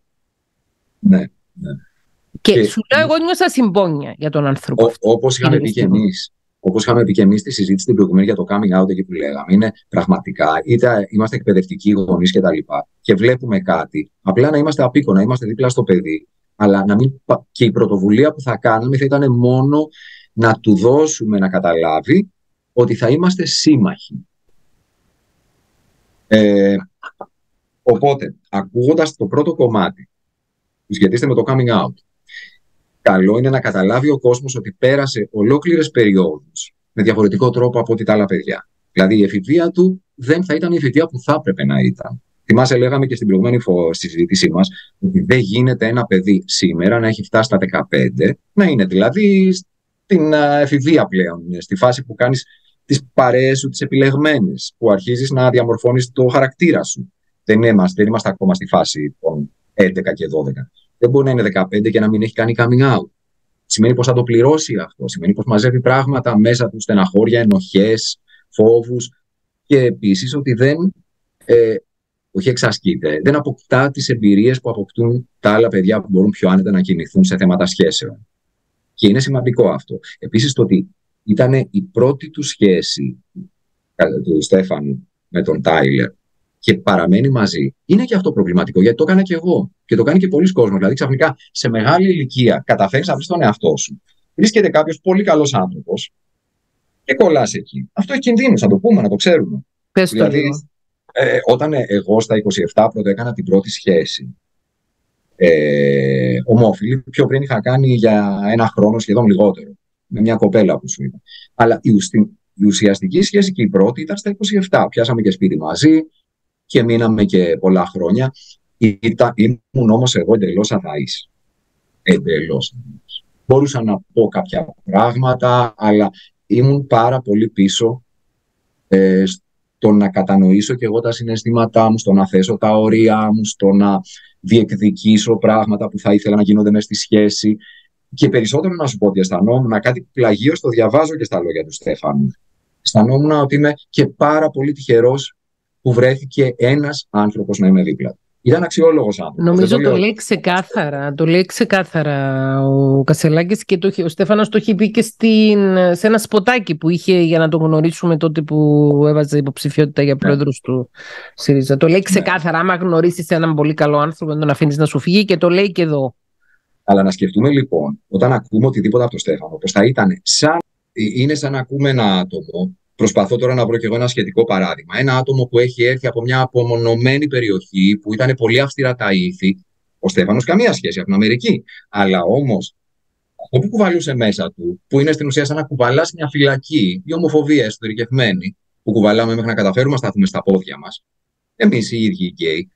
Ναι, ναι. Και, και σου λέω, εγώ νιώσα συμπόνια για τον άνθρωπο. Ό, όπως είχαμε πει και εμείς, όπως είχαμε πει και εμείς στη συζήτηση την προηγουμένη για το coming out εκεί που λέγαμε, είναι πραγματικά, είτε είμαστε εκπαιδευτικοί γονείς και τα λοιπά, και βλέπουμε κάτι, απλά να είμαστε απίκο, να είμαστε δίπλα στο παιδί, αλλά να μην, και η πρωτοβουλία που θα κάναμε θα ήταν μόνο να του δώσουμε να καταλάβει ότι θα είμαστε σύμμαχοι. Ε, οπότε, ακούγοντας το πρώτο κομμάτι, που σχετίζεται με το coming out, καλό είναι να καταλάβει ο κόσμος ότι πέρασε ολόκληρες περιόδους με διαφορετικό τρόπο από ό,τι τα άλλα παιδιά. Δηλαδή η εφηβεία του δεν θα ήταν η εφηβεία που θα έπρεπε να ήταν. Θυμάσαι, λέγαμε και στην προηγούμενη συζήτησή μας ότι δεν γίνεται ένα παιδί σήμερα να έχει φτάσει στα δεκαπέντε, να είναι δηλαδή στην εφηβεία πλέον, στη φάση που κάνεις τις παρέες σου, τις επιλεγμένες, που αρχίζεις να διαμορφώνεις το χαρακτήρα σου. Δεν είμαστε, δεν είμαστε ακόμα στη φάση των έντεκα και δώδεκα. Δεν μπορεί να είναι δεκαπέντε και να μην έχει κάνει coming out. Σημαίνει πως θα το πληρώσει αυτό. Σημαίνει πως μαζεύει πράγματα μέσα του, στεναχώρια, ενοχές, φόβους. Και επίσης ότι δεν, ε, όχι εξασκείται, δεν αποκτά τις εμπειρίες που αποκτούν τα άλλα παιδιά που μπορούν πιο άνετα να κινηθούν σε θέματα σχέσεων. Και είναι σημαντικό αυτό. Επίσης το ότι ήταν η πρώτη του σχέση του Στέφανου με τον Τάιλερ και παραμένει μαζί, είναι και αυτό προβληματικό, γιατί το έκανα και εγώ και το κάνει και πολλοί κόσμος. Δηλαδή, ξαφνικά σε μεγάλη ηλικία καταφέρεις να βρεις τον εαυτό σου. Βρίσκεται κάποιος πολύ καλός άνθρωπος και κολλάς εκεί. Αυτό έχει κινδύνους, να το πούμε, να το ξέρουμε. Πες δηλαδή, ε, όταν εγώ στα είκοσι επτά πρώτα έκανα την πρώτη σχέση, ε, ομόφυλη, πιο πριν είχα κάνει για ένα χρόνο σχεδόν λιγότερο, με μια κοπέλα που σου είπα. Αλλά η, ουστι, η ουσιαστική σχέση και η πρώτη ήταν στα είκοσι επτά. Πιάσαμε και σπίτι μαζί και μείναμε και πολλά χρόνια. Ήταν, ήμουν όμως εγώ εντελώς αθαής. Εντελώς. Μπορούσα να πω κάποια πράγματα, αλλά ήμουν πάρα πολύ πίσω ε, στο να κατανοήσω και εγώ τα συναισθήματά μου, στο να θέσω τα όρια μου, στο να διεκδικήσω πράγματα που θα ήθελα να γίνονται μέσα στη σχέση. Και περισσότερο να σου πω ότι αισθανόμουν κάτι πλαγίως, το διαβάζω και στα λόγια του Στέφανου. Αισθανόμουν ότι είμαι και πάρα πολύ τυχερός που βρέθηκε ένας άνθρωπος να είμαι δίπλα του. Ήταν αξιόλογος άνθρωπος. Νομίζω το, το λέω... λέει ξεκάθαρα. Το λέει ξεκάθαρα ο Κασελάκης και το, ο Στέφανος το έχει πει και στην, σε ένα σποτάκι που είχε για να τον γνωρίσουμε τότε που έβαζε υποψηφιότητα για πρόεδρος ναι. του ΣΥΡΙΖΑ. Το λέει ξεκάθαρα. Ναι. Άμα γνωρίσεις έναν πολύ καλό άνθρωπο, δεν τον αφήνεις να σου φύγει, και το λέει και εδώ. Αλλά να σκεφτούμε λοιπόν, όταν ακούμε οτιδήποτε από τον Στέφανο, πως θα ήταν σαν, είναι σαν να ακούμε ένα άτομο. Προσπαθώ τώρα να βρω και εγώ ένα σχετικό παράδειγμα. Ένα άτομο που έχει έρθει από μια απομονωμένη περιοχή, που ήταν πολύ αυστηρά τα ήθη. Ο Στέφανος καμία σχέση από την Αμερική. Αλλά όμως, αυτό που κουβαλούσε μέσα του, που είναι στην ουσία σαν να κουβαλάς μια φυλακή, η ομοφοβία εσωτερικευμένη, που κουβαλάμε μέχρι να καταφέρουμε να σταθούμε στα πόδια μας, εμείς οι ίδιοι οι γκέι,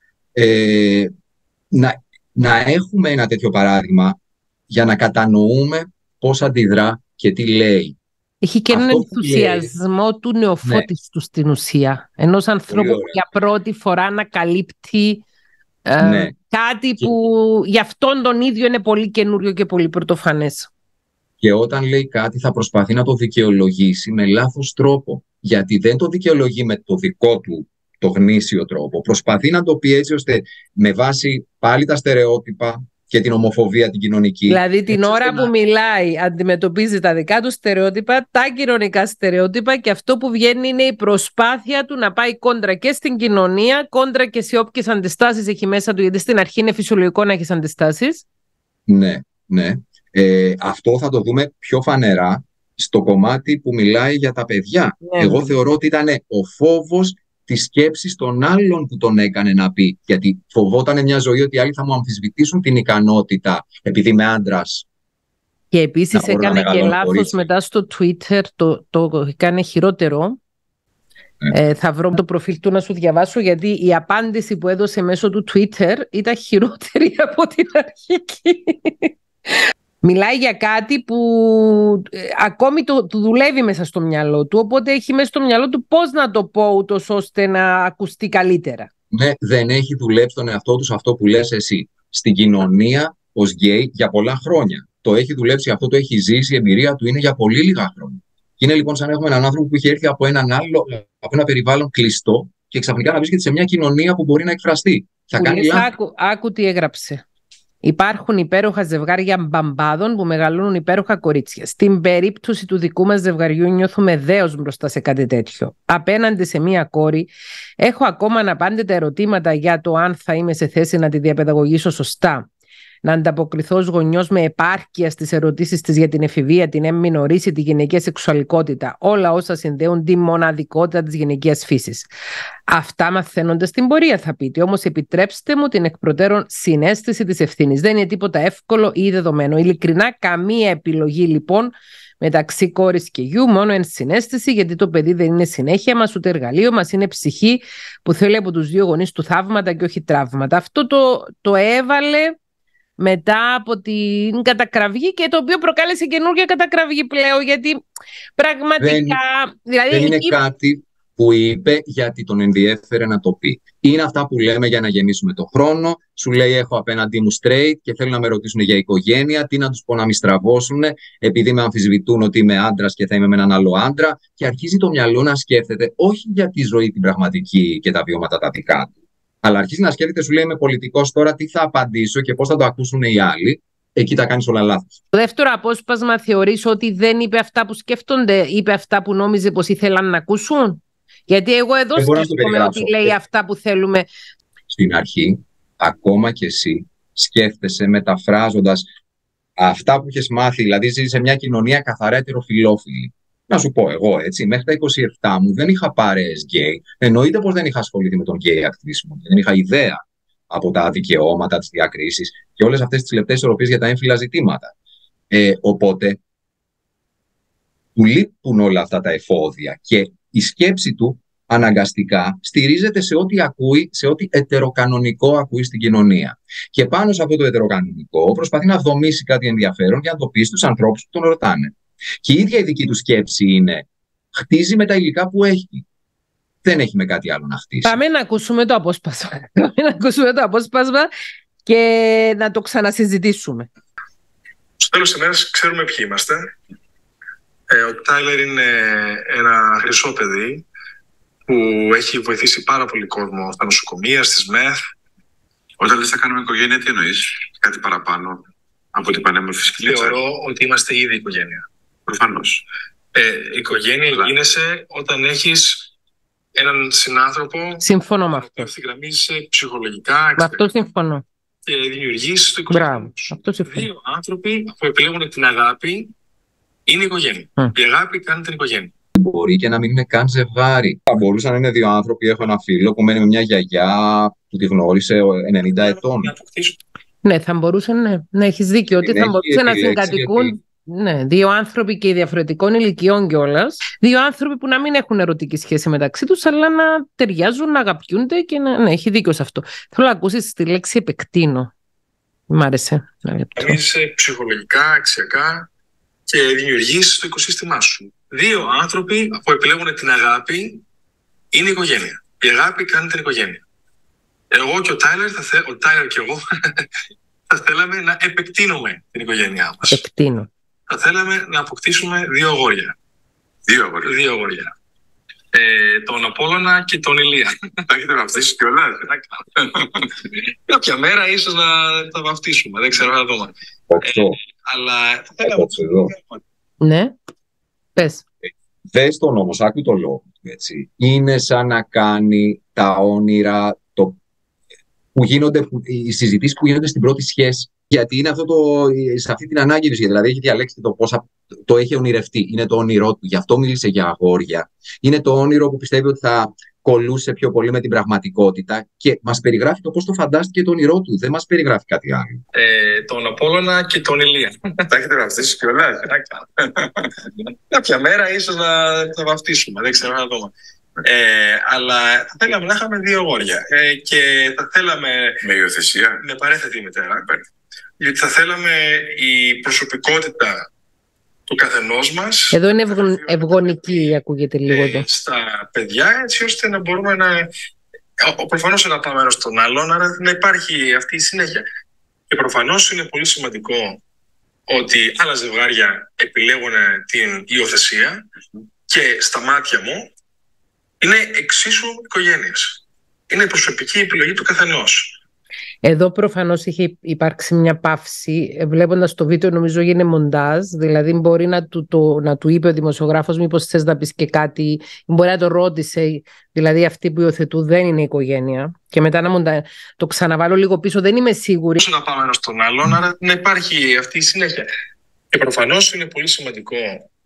ε, να, να έχουμε ένα τέτοιο παράδειγμα για να κατανοούμε πώς αντιδρά και τι λέει. Έχει και έναν ενθουσιασμό λέει... του νεοφώτιστου ναι. στην ουσία. Ενός ανθρώπου που για πρώτη φορά ανακαλύπτει ε, ναι. κάτι και... που για αυτόν τον ίδιο είναι πολύ καινούριο και πολύ πρωτοφανές. Και όταν λέει κάτι θα προσπαθεί να το δικαιολογήσει με λάθος τρόπο. Γιατί δεν το δικαιολογεί με το δικό του το γνήσιο τρόπο. Προσπαθεί να το πει έτσι ώστε με βάση πάλι τα στερεότυπα και την ομοφοβία την κοινωνική. Δηλαδή την ώρα που να... μιλάει αντιμετωπίζει τα δικά του στερεότυπα, τα κοινωνικά στερεότυπα, και αυτό που βγαίνει είναι η προσπάθεια του να πάει κόντρα και στην κοινωνία, κόντρα και σε όποιες αντιστάσεις έχει μέσα του, γιατί στην αρχή είναι φυσιολογικό να έχεις αντιστάσεις. Ναι, ναι. Ε, αυτό θα το δούμε πιο φανερά στο κομμάτι που μιλάει για τα παιδιά. Ναι. Εγώ θεωρώ ότι ήταν ο φόβος τη σκέψη των άλλων που τον έκανε να πει. Γιατί φοβόταν μια ζωή ότι οι άλλοι θα μου αμφισβητήσουν την ικανότητα, επειδή είμαι άντρας. Και επίσης έκανε και λάθος μετά στο Twitter, το, το έκανε χειρότερο. Ναι. Ε, θα βρω το προφίλ του να σου διαβάσω, γιατί η απάντηση που έδωσε μέσω του Twitter ήταν χειρότερη από την αρχική. Μιλάει για κάτι που ε, ακόμη το, το δουλεύει μέσα στο μυαλό του, οπότε έχει μέσα στο μυαλό του πώς να το πω ούτως ώστε να ακουστεί καλύτερα. Ναι, δεν έχει δουλέψει τον εαυτό του σε αυτό που λες εσύ. Στην κοινωνία ως γκέι για πολλά χρόνια. Το έχει δουλέψει, αυτό το έχει ζήσει, η εμπειρία του είναι για πολύ λίγα χρόνια. Και είναι λοιπόν σαν να έχουμε έναν άνθρωπο που έχει έρθει από έναν άλλο, από ένα περιβάλλον κλειστό και ξαφνικά να βρίσκεται σε μια κοινωνία που μπορεί να εκφραστεί. Θα κάνει λάθος. Άκου, άκου τι έγραψε. Υπάρχουν υπέροχα ζευγάρια μπαμπάδων που μεγαλώνουν υπέροχα κορίτσια. Στην περίπτωση του δικού μας ζευγαριού νιώθουμε δέος μπροστά σε κάτι τέτοιο. Απέναντι σε μία κόρη έχω ακόμα αναπάντητα ερωτήματα για το αν θα είμαι σε θέση να τη διαπαιδαγωγήσω σωστά. Να ανταποκριθώ ως γονιός με επάρκεια στις ερωτήσεις της για την εφηβεία, την έμμη νωρίση, τη γυναικεία σεξουαλικότητα, όλα όσα συνδέουν τη μοναδικότητα της γυναικείας φύσης. Αυτά μαθαίνονται στην πορεία, θα πείτε, όμως επιτρέψτε μου την εκ προτέρων συναίσθηση της ευθύνης. Δεν είναι τίποτα εύκολο ή δεδομένο. Ειλικρινά, καμία επιλογή λοιπόν μεταξύ κόρης και γιου, μόνο ενσυναίσθηση, γιατί το παιδί δεν είναι συνέχεια μας, ούτε εργαλείο μας, είναι ψυχή που θέλει από τους δύο γονείς του θαύματα και όχι τραύματα. Αυτό το, το έβαλε μετά από την κατακραυγή, και το οποίο προκάλεσε καινούργια κατακραυγή πλέον, γιατί πραγματικά... Δεν, δηλαδή, δεν είναι η... κάτι που είπε γιατί τον ενδιέφερε να το πει. Είναι αυτά που λέμε για να γεμίσουμε το χρόνο. Σου λέει έχω απέναντί μου straight και θέλουν να με ρωτήσουν για οικογένεια, τι να τους πω να με στραβώσουν, επειδή με αμφισβητούν ότι είμαι άντρας και θα είμαι με έναν άλλο άντρα, και αρχίζει το μυαλό να σκέφτεται όχι για τη ζωή την πραγματική και τα βιώματα τα δικά του, αλλά αρχίζει να σκέφτεται, σου λέει είμαι πολιτικός τώρα, τι θα απαντήσω και πώς θα το ακούσουν οι άλλοι. Εκεί τα κάνεις όλα λάθος. Το δεύτερο απόσπασμα θεωρείς ότι δεν είπε αυτά που σκέφτονται, είπε αυτά που νόμιζε πως ήθελαν να ακούσουν? Γιατί εγώ εδώ σκέφτομαι ότι λέει αυτά που θέλουμε. Στην αρχή, ακόμα και εσύ σκέφτεσαι μεταφράζοντας αυτά που έχεις μάθει, δηλαδή ζεις σε μια κοινωνία καθαρά ετεροφιλόφιλη. Να σου πω εγώ έτσι, μέχρι τα είκοσι επτά μου δεν είχα παρέες γκέι. Εννοείται πως δεν είχα ασχοληθεί με τον γκέι ακτιβισμό. Δεν είχα ιδέα από τα δικαιώματα, τις διακρίσεις και όλες αυτές τις λεπτές ισορροπίες για τα έμφυλα ζητήματα. Ε, οπότε, του λείπουν όλα αυτά τα εφόδια και η σκέψη του αναγκαστικά στηρίζεται σε ό,τι ακούει, σε ό,τι ετεροκανονικό ακούει στην κοινωνία. Και πάνω σε αυτό το ετεροκανονικό προσπαθεί να δομήσει κάτι ενδιαφέρον για να το πει στους ανθρώπους που τον ρωτάνε. Και η ίδια η δική του σκέψη είναι, χτίζει με τα υλικά που έχει. Δεν έχει με κάτι άλλο να χτίσει. Πάμε να ακούσουμε το απόσπασμα. Πάμε να ακούσουμε το απόσπασμα και να το ξανασυζητήσουμε. Στο τέλος της ημέρας ξέρουμε ποιοι είμαστε. Ε, ο Τάιλερ είναι ένα χρυσό παιδί που έχει βοηθήσει πάρα πολύ κόσμο στα νοσοκομεία, στις ΜΕΘ. Όταν λες θα κάνουμε οικογένεια, τι εννοείς? Κάτι παραπάνω από την πανέμορφη σκυλίτσα? Θεωρώ ότι είμαστε ήδη οικογένεια. Προφανώς. Ε, οικογένεια Αλλά... γίνεσαι όταν έχεις έναν συνάνθρωπο. Συμφωνώ με αυτό. Που ευθυγραμμίζεσαι ψυχολογικά. Με αυτό συμφωνώ. Και δημιουργείς το οικογένειο. Δύο άνθρωποι που επιλέγουν την αγάπη είναι οικογένεια. Mm. Η αγάπη κάνει την οικογένεια. Μπορεί και να μην είναι καν ζευγάρι. Θα μπορούσαν να είναι δύο άνθρωποι. Έχω ένα φίλο που μένει με μια γιαγιά που τη γνώρισε ενενήντα ετών. Ναι, θα μπορούσε ναι. να έχεις δίκιο ότι θα μπορούσε να συγκατοικούν γιατί... ναι, δύο άνθρωποι και διαφορετικών ηλικιών κιόλας. Δύο άνθρωποι που να μην έχουν ερωτική σχέση μεταξύ τους, αλλά να ταιριάζουν, να αγαπιούνται και να. Ναι, έχει δίκιο σε αυτό. Θέλω να ακούσεις τη λέξη επεκτείνω. Μ' άρεσε. Είσαι ψυχολογικά, αξιακά και δημιουργείς το οικοσύστημά σου. Δύο άνθρωποι που επιλέγουν την αγάπη είναι οικογένεια. Η αγάπη κάνει την οικογένεια. Εγώ και ο Τάιλερ, θα θε... ο Τάιλερ και εγώ θα θέλαμε να επεκτείνουμε την οικογένειά μας. Επεκτείνω. Θα θέλαμε να αποκτήσουμε δύο αγόρια. Δύο αγόρια. Δύο αγόρια. Ε, τον Απόλλωνα και τον Ηλία. Θα έχετε βαφτίσει κιόλας. Κάποια μέρα ίσως να τα βαφτίσουμε. Δεν ξέρω, να δούμε. Οκτώ. Ε, αλλά θα θέλαμε. Ναι. Πες. Δες τον όμως, άκου το λόγο του, έτσι. Είναι σαν να κάνει τα όνειρα το... που γίνονται, που... οι συζητήσεις που γίνονται στην πρώτη σχέση. Γιατί είναι αυτό το, σε αυτή την ανάγκη, δηλαδή έχει διαλέξει το πώς το έχει ονειρευτεί. Είναι το όνειρό του. Γι' αυτό μίλησε για αγόρια. Είναι το όνειρο που πιστεύει ότι θα κολούσε πιο πολύ με την πραγματικότητα και μας περιγράφει το πώς το φαντάστηκε το όνειρό του. Δεν μας περιγράφει κάτι άλλο. Ε, τον Απόλλωνα και τον Ηλία. Τα έχετε βαφτίσει κιόλας. Κάποια μέρα ίσως να τα βαφτίσουμε. Δεν ξέρω, να δούμε. Ε, αλλά θα θέλαμε να είχαμε δύο αγόρια. Ε, και θα θέλαμε. Με υιοθεσία. Με παρέθετη μητέρα. Γιατί θα θέλαμε η προσωπικότητα του καθενός μας. Εδώ είναι ευγον... ευγονική, ακούγεται λίγο εδώ. Στα παιδιά, έτσι ώστε να μπορούμε να. Προφανώς να πάμε ένας στον άλλον, άρα να υπάρχει αυτή η συνέχεια. Και προφανώς είναι πολύ σημαντικό ότι άλλα ζευγάρια επιλέγουν την υιοθεσία και στα μάτια μου είναι εξίσου οικογένειες. Είναι η προσωπική επιλογή του καθενός. Εδώ προφανώς είχε υπάρξει μια παύση. Βλέποντας το βίντεο, νομίζω έγινε μοντάζ. Δηλαδή, μπορεί να του, το, να του είπε ο δημοσιογράφος, μήπως θες να πεις και κάτι, μπορεί να το ρώτησε. Δηλαδή, αυτοί που υιοθετούν δεν είναι οικογένεια. Και μετά να μοντα... το ξαναβάλω λίγο πίσω, δεν είμαι σίγουρη. Να πάμε ένας στον άλλον, άρα να υπάρχει αυτή η συνέχεια. Και προφανώς είναι πολύ σημαντικό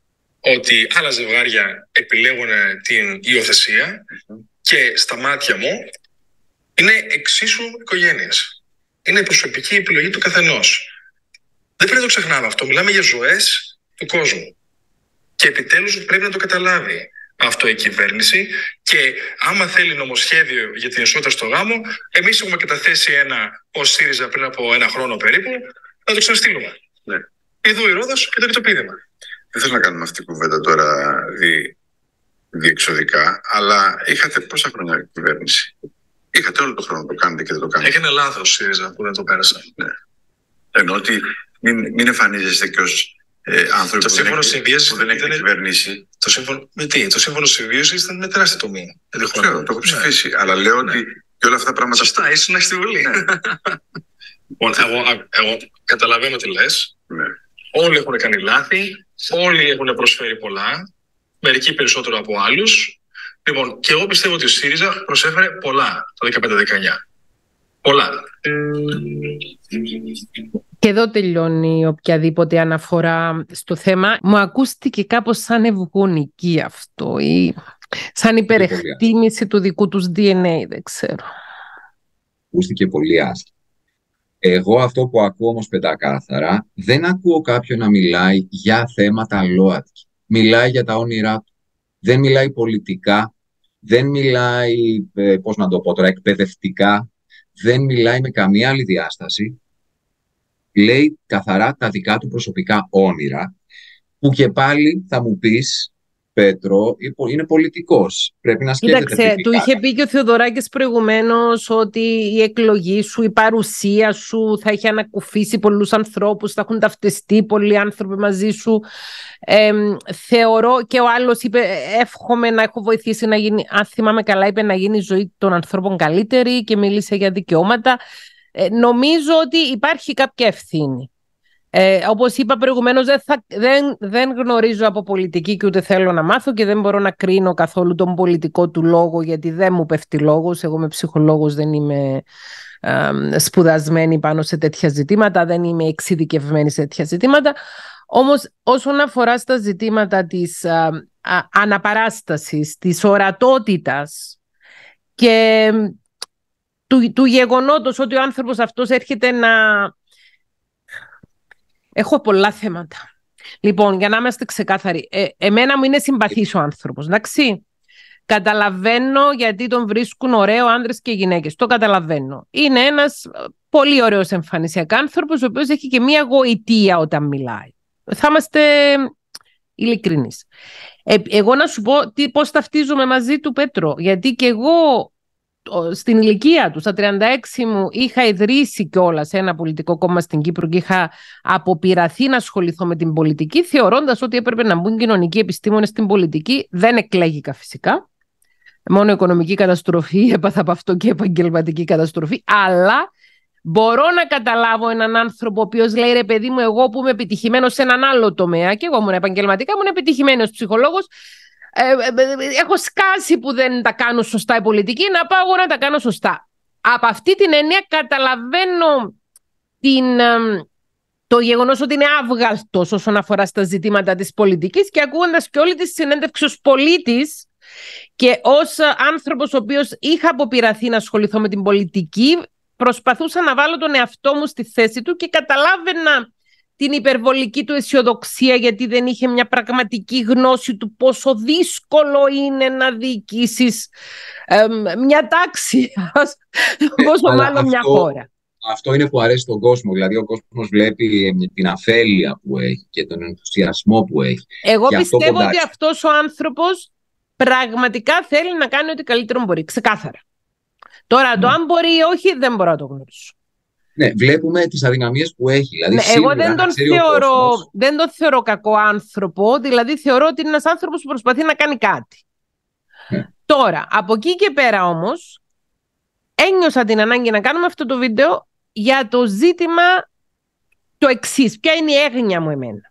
ότι άλλα ζευγάρια επιλέγουν την υιοθεσία και στα μάτια μου είναι εξίσου οικογένειες. Είναι η προσωπική επιλογή του καθενός. Δεν πρέπει να το ξεχνάμε αυτό. Μιλάμε για ζωές του κόσμου. Και επιτέλους πρέπει να το καταλάβει αυτό η κυβέρνηση. Και άμα θέλει νομοσχέδιο για την ισότητα στο γάμο, εμείς έχουμε καταθέσει ένα ως ΣΥΡΙΖΑ πριν από ένα χρόνο περίπου, να το ξαναστείλουμε. Ναι. Ιδού η Ρόδος και το κοιτοπίδημα. Δεν θέλω να κάνουμε αυτή την κουβέντα τώρα δι... διεξοδικά, αλλά είχατε πόσα χρόνια κυβέρνηση? Είχατε όλο τον χρόνο να το κάνετε και δεν το κάνετε. Έκανε λάθος ΣΥΡΙΖΑ που δεν το πέρασαν. Ναι. Ενώ ότι μην, μην εμφανίζεστε και ως ε, άνθρωποι το που, δεν έχει, που δεν έχετε κυβερνήσει. Το σύμφωνο, με τι, το σύμφωνο συμβίωσης ήταν με τεράστια τομή. Ξέρω, το έχω ψηφίσει. Ναι. Αλλά λέω ναι. ότι και όλα αυτά τα πράγματα. Σωστά, ήσουν να στη Βουλή. Ναι. Λοιπόν, εγώ, εγώ καταλαβαίνω τι λες. Ναι. Όλοι έχουν κάνει λάθη. Όλοι έχουν προσφέρει πολλά. Μερικοί περισσότερο από άλλους. Λοιπόν, και εγώ πιστεύω ότι ο ΣΥΡΙΖΑ προσέφερε πολλά το δεκαπέντε δεκαεννιά. Πολλά. Και εδώ τελειώνει οποιαδήποτε αναφορά στο θέμα. Μου ακούστηκε κάπως σαν ευγονική αυτό ή σαν υπερεκτίμηση του δικού τους ντι εν έι, δεν ξέρω. Ακούστηκε πολύ άσχημα. Εγώ αυτό που ακούω όμως πεντακάθαρα, δεν ακούω κάποιον να μιλάει για θέματα ΛΟΑΤΚΙ. Μιλάει για τα όνειρά του. Δεν μιλάει πολιτικά. δεν μιλάει, ε, πώς να το πω τώρα, εκπαιδευτικά, δεν μιλάει με καμία άλλη διάσταση. Λέει καθαρά τα δικά του προσωπικά όνειρα, που και πάλι θα μου πεις, Πέτρο, είναι πολιτικός. Πρέπει να σκέφτεται. Κοίταξε, του είχε πει και ο Θεοδωράκης προηγουμένως ότι η εκλογή σου, η παρουσία σου θα έχει ανακουφίσει πολλούς ανθρώπους, θα έχουν ταυτιστεί πολλοί άνθρωποι μαζί σου. Ε, θεωρώ, και ο άλλος είπε, εύχομαι να έχω βοηθήσει να γίνει, αν θυμάμαι καλά, είπε να γίνει η ζωή των ανθρώπων καλύτερη και μίλησε για δικαιώματα. Ε, νομίζω ότι υπάρχει κάποια ευθύνη. Ε, όπως είπα προηγουμένως, δεν, θα, δεν, δεν γνωρίζω από πολιτική και ούτε θέλω να μάθω και δεν μπορώ να κρίνω καθόλου τον πολιτικό του λόγο, γιατί δεν μου πέφτει λόγος. Εγώ είμαι ψυχολόγος, δεν είμαι ε, σπουδασμένη πάνω σε τέτοια ζητήματα, δεν είμαι εξειδικευμένη σε τέτοια ζητήματα. Όμως όσον αφορά στα ζητήματα της α, α, αναπαράστασης, της ορατότητας και του, του γεγονότος ότι ο άνθρωπος αυτός έρχεται να... Έχω πολλά θέματα. Λοιπόν, για να είμαστε ξεκάθαροι, ε, εμένα μου είναι συμπαθής ο άνθρωπος, εντάξει. Καταλαβαίνω γιατί τον βρίσκουν ωραίο άντρες και γυναίκες. Το καταλαβαίνω. Είναι ένας πολύ ωραίος εμφανισιακά άνθρωπος, ο οποίος έχει και μία γοητεία όταν μιλάει. Θα είμαστε ειλικρινείς. Ε, εγώ να σου πω τι, πώς ταυτίζομαι μαζί του, Πέτρο. Γιατί και εγώ στην ηλικία του, στα τριάντα έξι μου, είχα ιδρύσει κιόλας ένα πολιτικό κόμμα στην Κύπρο και είχα αποπειραθεί να ασχοληθώ με την πολιτική, θεωρώντας ότι έπρεπε να μπουν κοινωνικοί επιστήμονες στην πολιτική. Δεν εκλέγηκα φυσικά. Μόνο οικονομική καταστροφή έπαθα από αυτό και επαγγελματική καταστροφή. Αλλά μπορώ να καταλάβω έναν άνθρωπο ο οποίος λέει, ρε παιδί μου, εγώ που είμαι επιτυχημένος σε έναν άλλο τομέα, και εγώ ήμουν επαγγελματικά, ήμουν επιτυχημένος ψυχολόγος. Ε, ε, έχω σκάσει που δεν τα κάνουν σωστά οι πολιτικοί, να πάω εγώ να τα κάνω σωστά. Από αυτή την έννοια καταλαβαίνω την, ε, το γεγονός ότι είναι άβγαλτος όσον αφορά στα ζητήματα της πολιτικής, και ακούγοντας και όλη τη συνέντευξη ως πολίτης και ως άνθρωπος ο οποίος είχα αποπειραθεί να ασχοληθώ με την πολιτική, προσπαθούσα να βάλω τον εαυτό μου στη θέση του και καταλάβαινα την υπερβολική του αισιοδοξία, γιατί δεν είχε μια πραγματική γνώση του πόσο δύσκολο είναι να διοικήσεις ε, μια τάξη, πόσο μάλλον μια χώρα. Αυτό είναι που αρέσει τον κόσμο, δηλαδή ο κόσμος βλέπει την αφέλεια που έχει και τον ενθουσιασμό που έχει. Εγώ πιστεύω ότι αυτός ο άνθρωπος πραγματικά θέλει να κάνει ό,τι καλύτερο μπορεί, ξεκάθαρα. Τώρα ναι. Το αν μπορεί ή όχι δεν μπορώ να το γνωρίσω. Ναι, βλέπουμε τις αδυναμίες που έχει. Δηλαδή, ναι, σίγουρα, εγώ δεν τον, θεωρώ, δεν τον θεωρώ κακό άνθρωπο, δηλαδή θεωρώ ότι είναι ένας άνθρωπος που προσπαθεί να κάνει κάτι. Ναι. Τώρα, από εκεί και πέρα όμως, ένιωσα την ανάγκη να κάνουμε αυτό το βίντεο για το ζήτημα το εξής. Ποια είναι η έγνοια μου εμένα.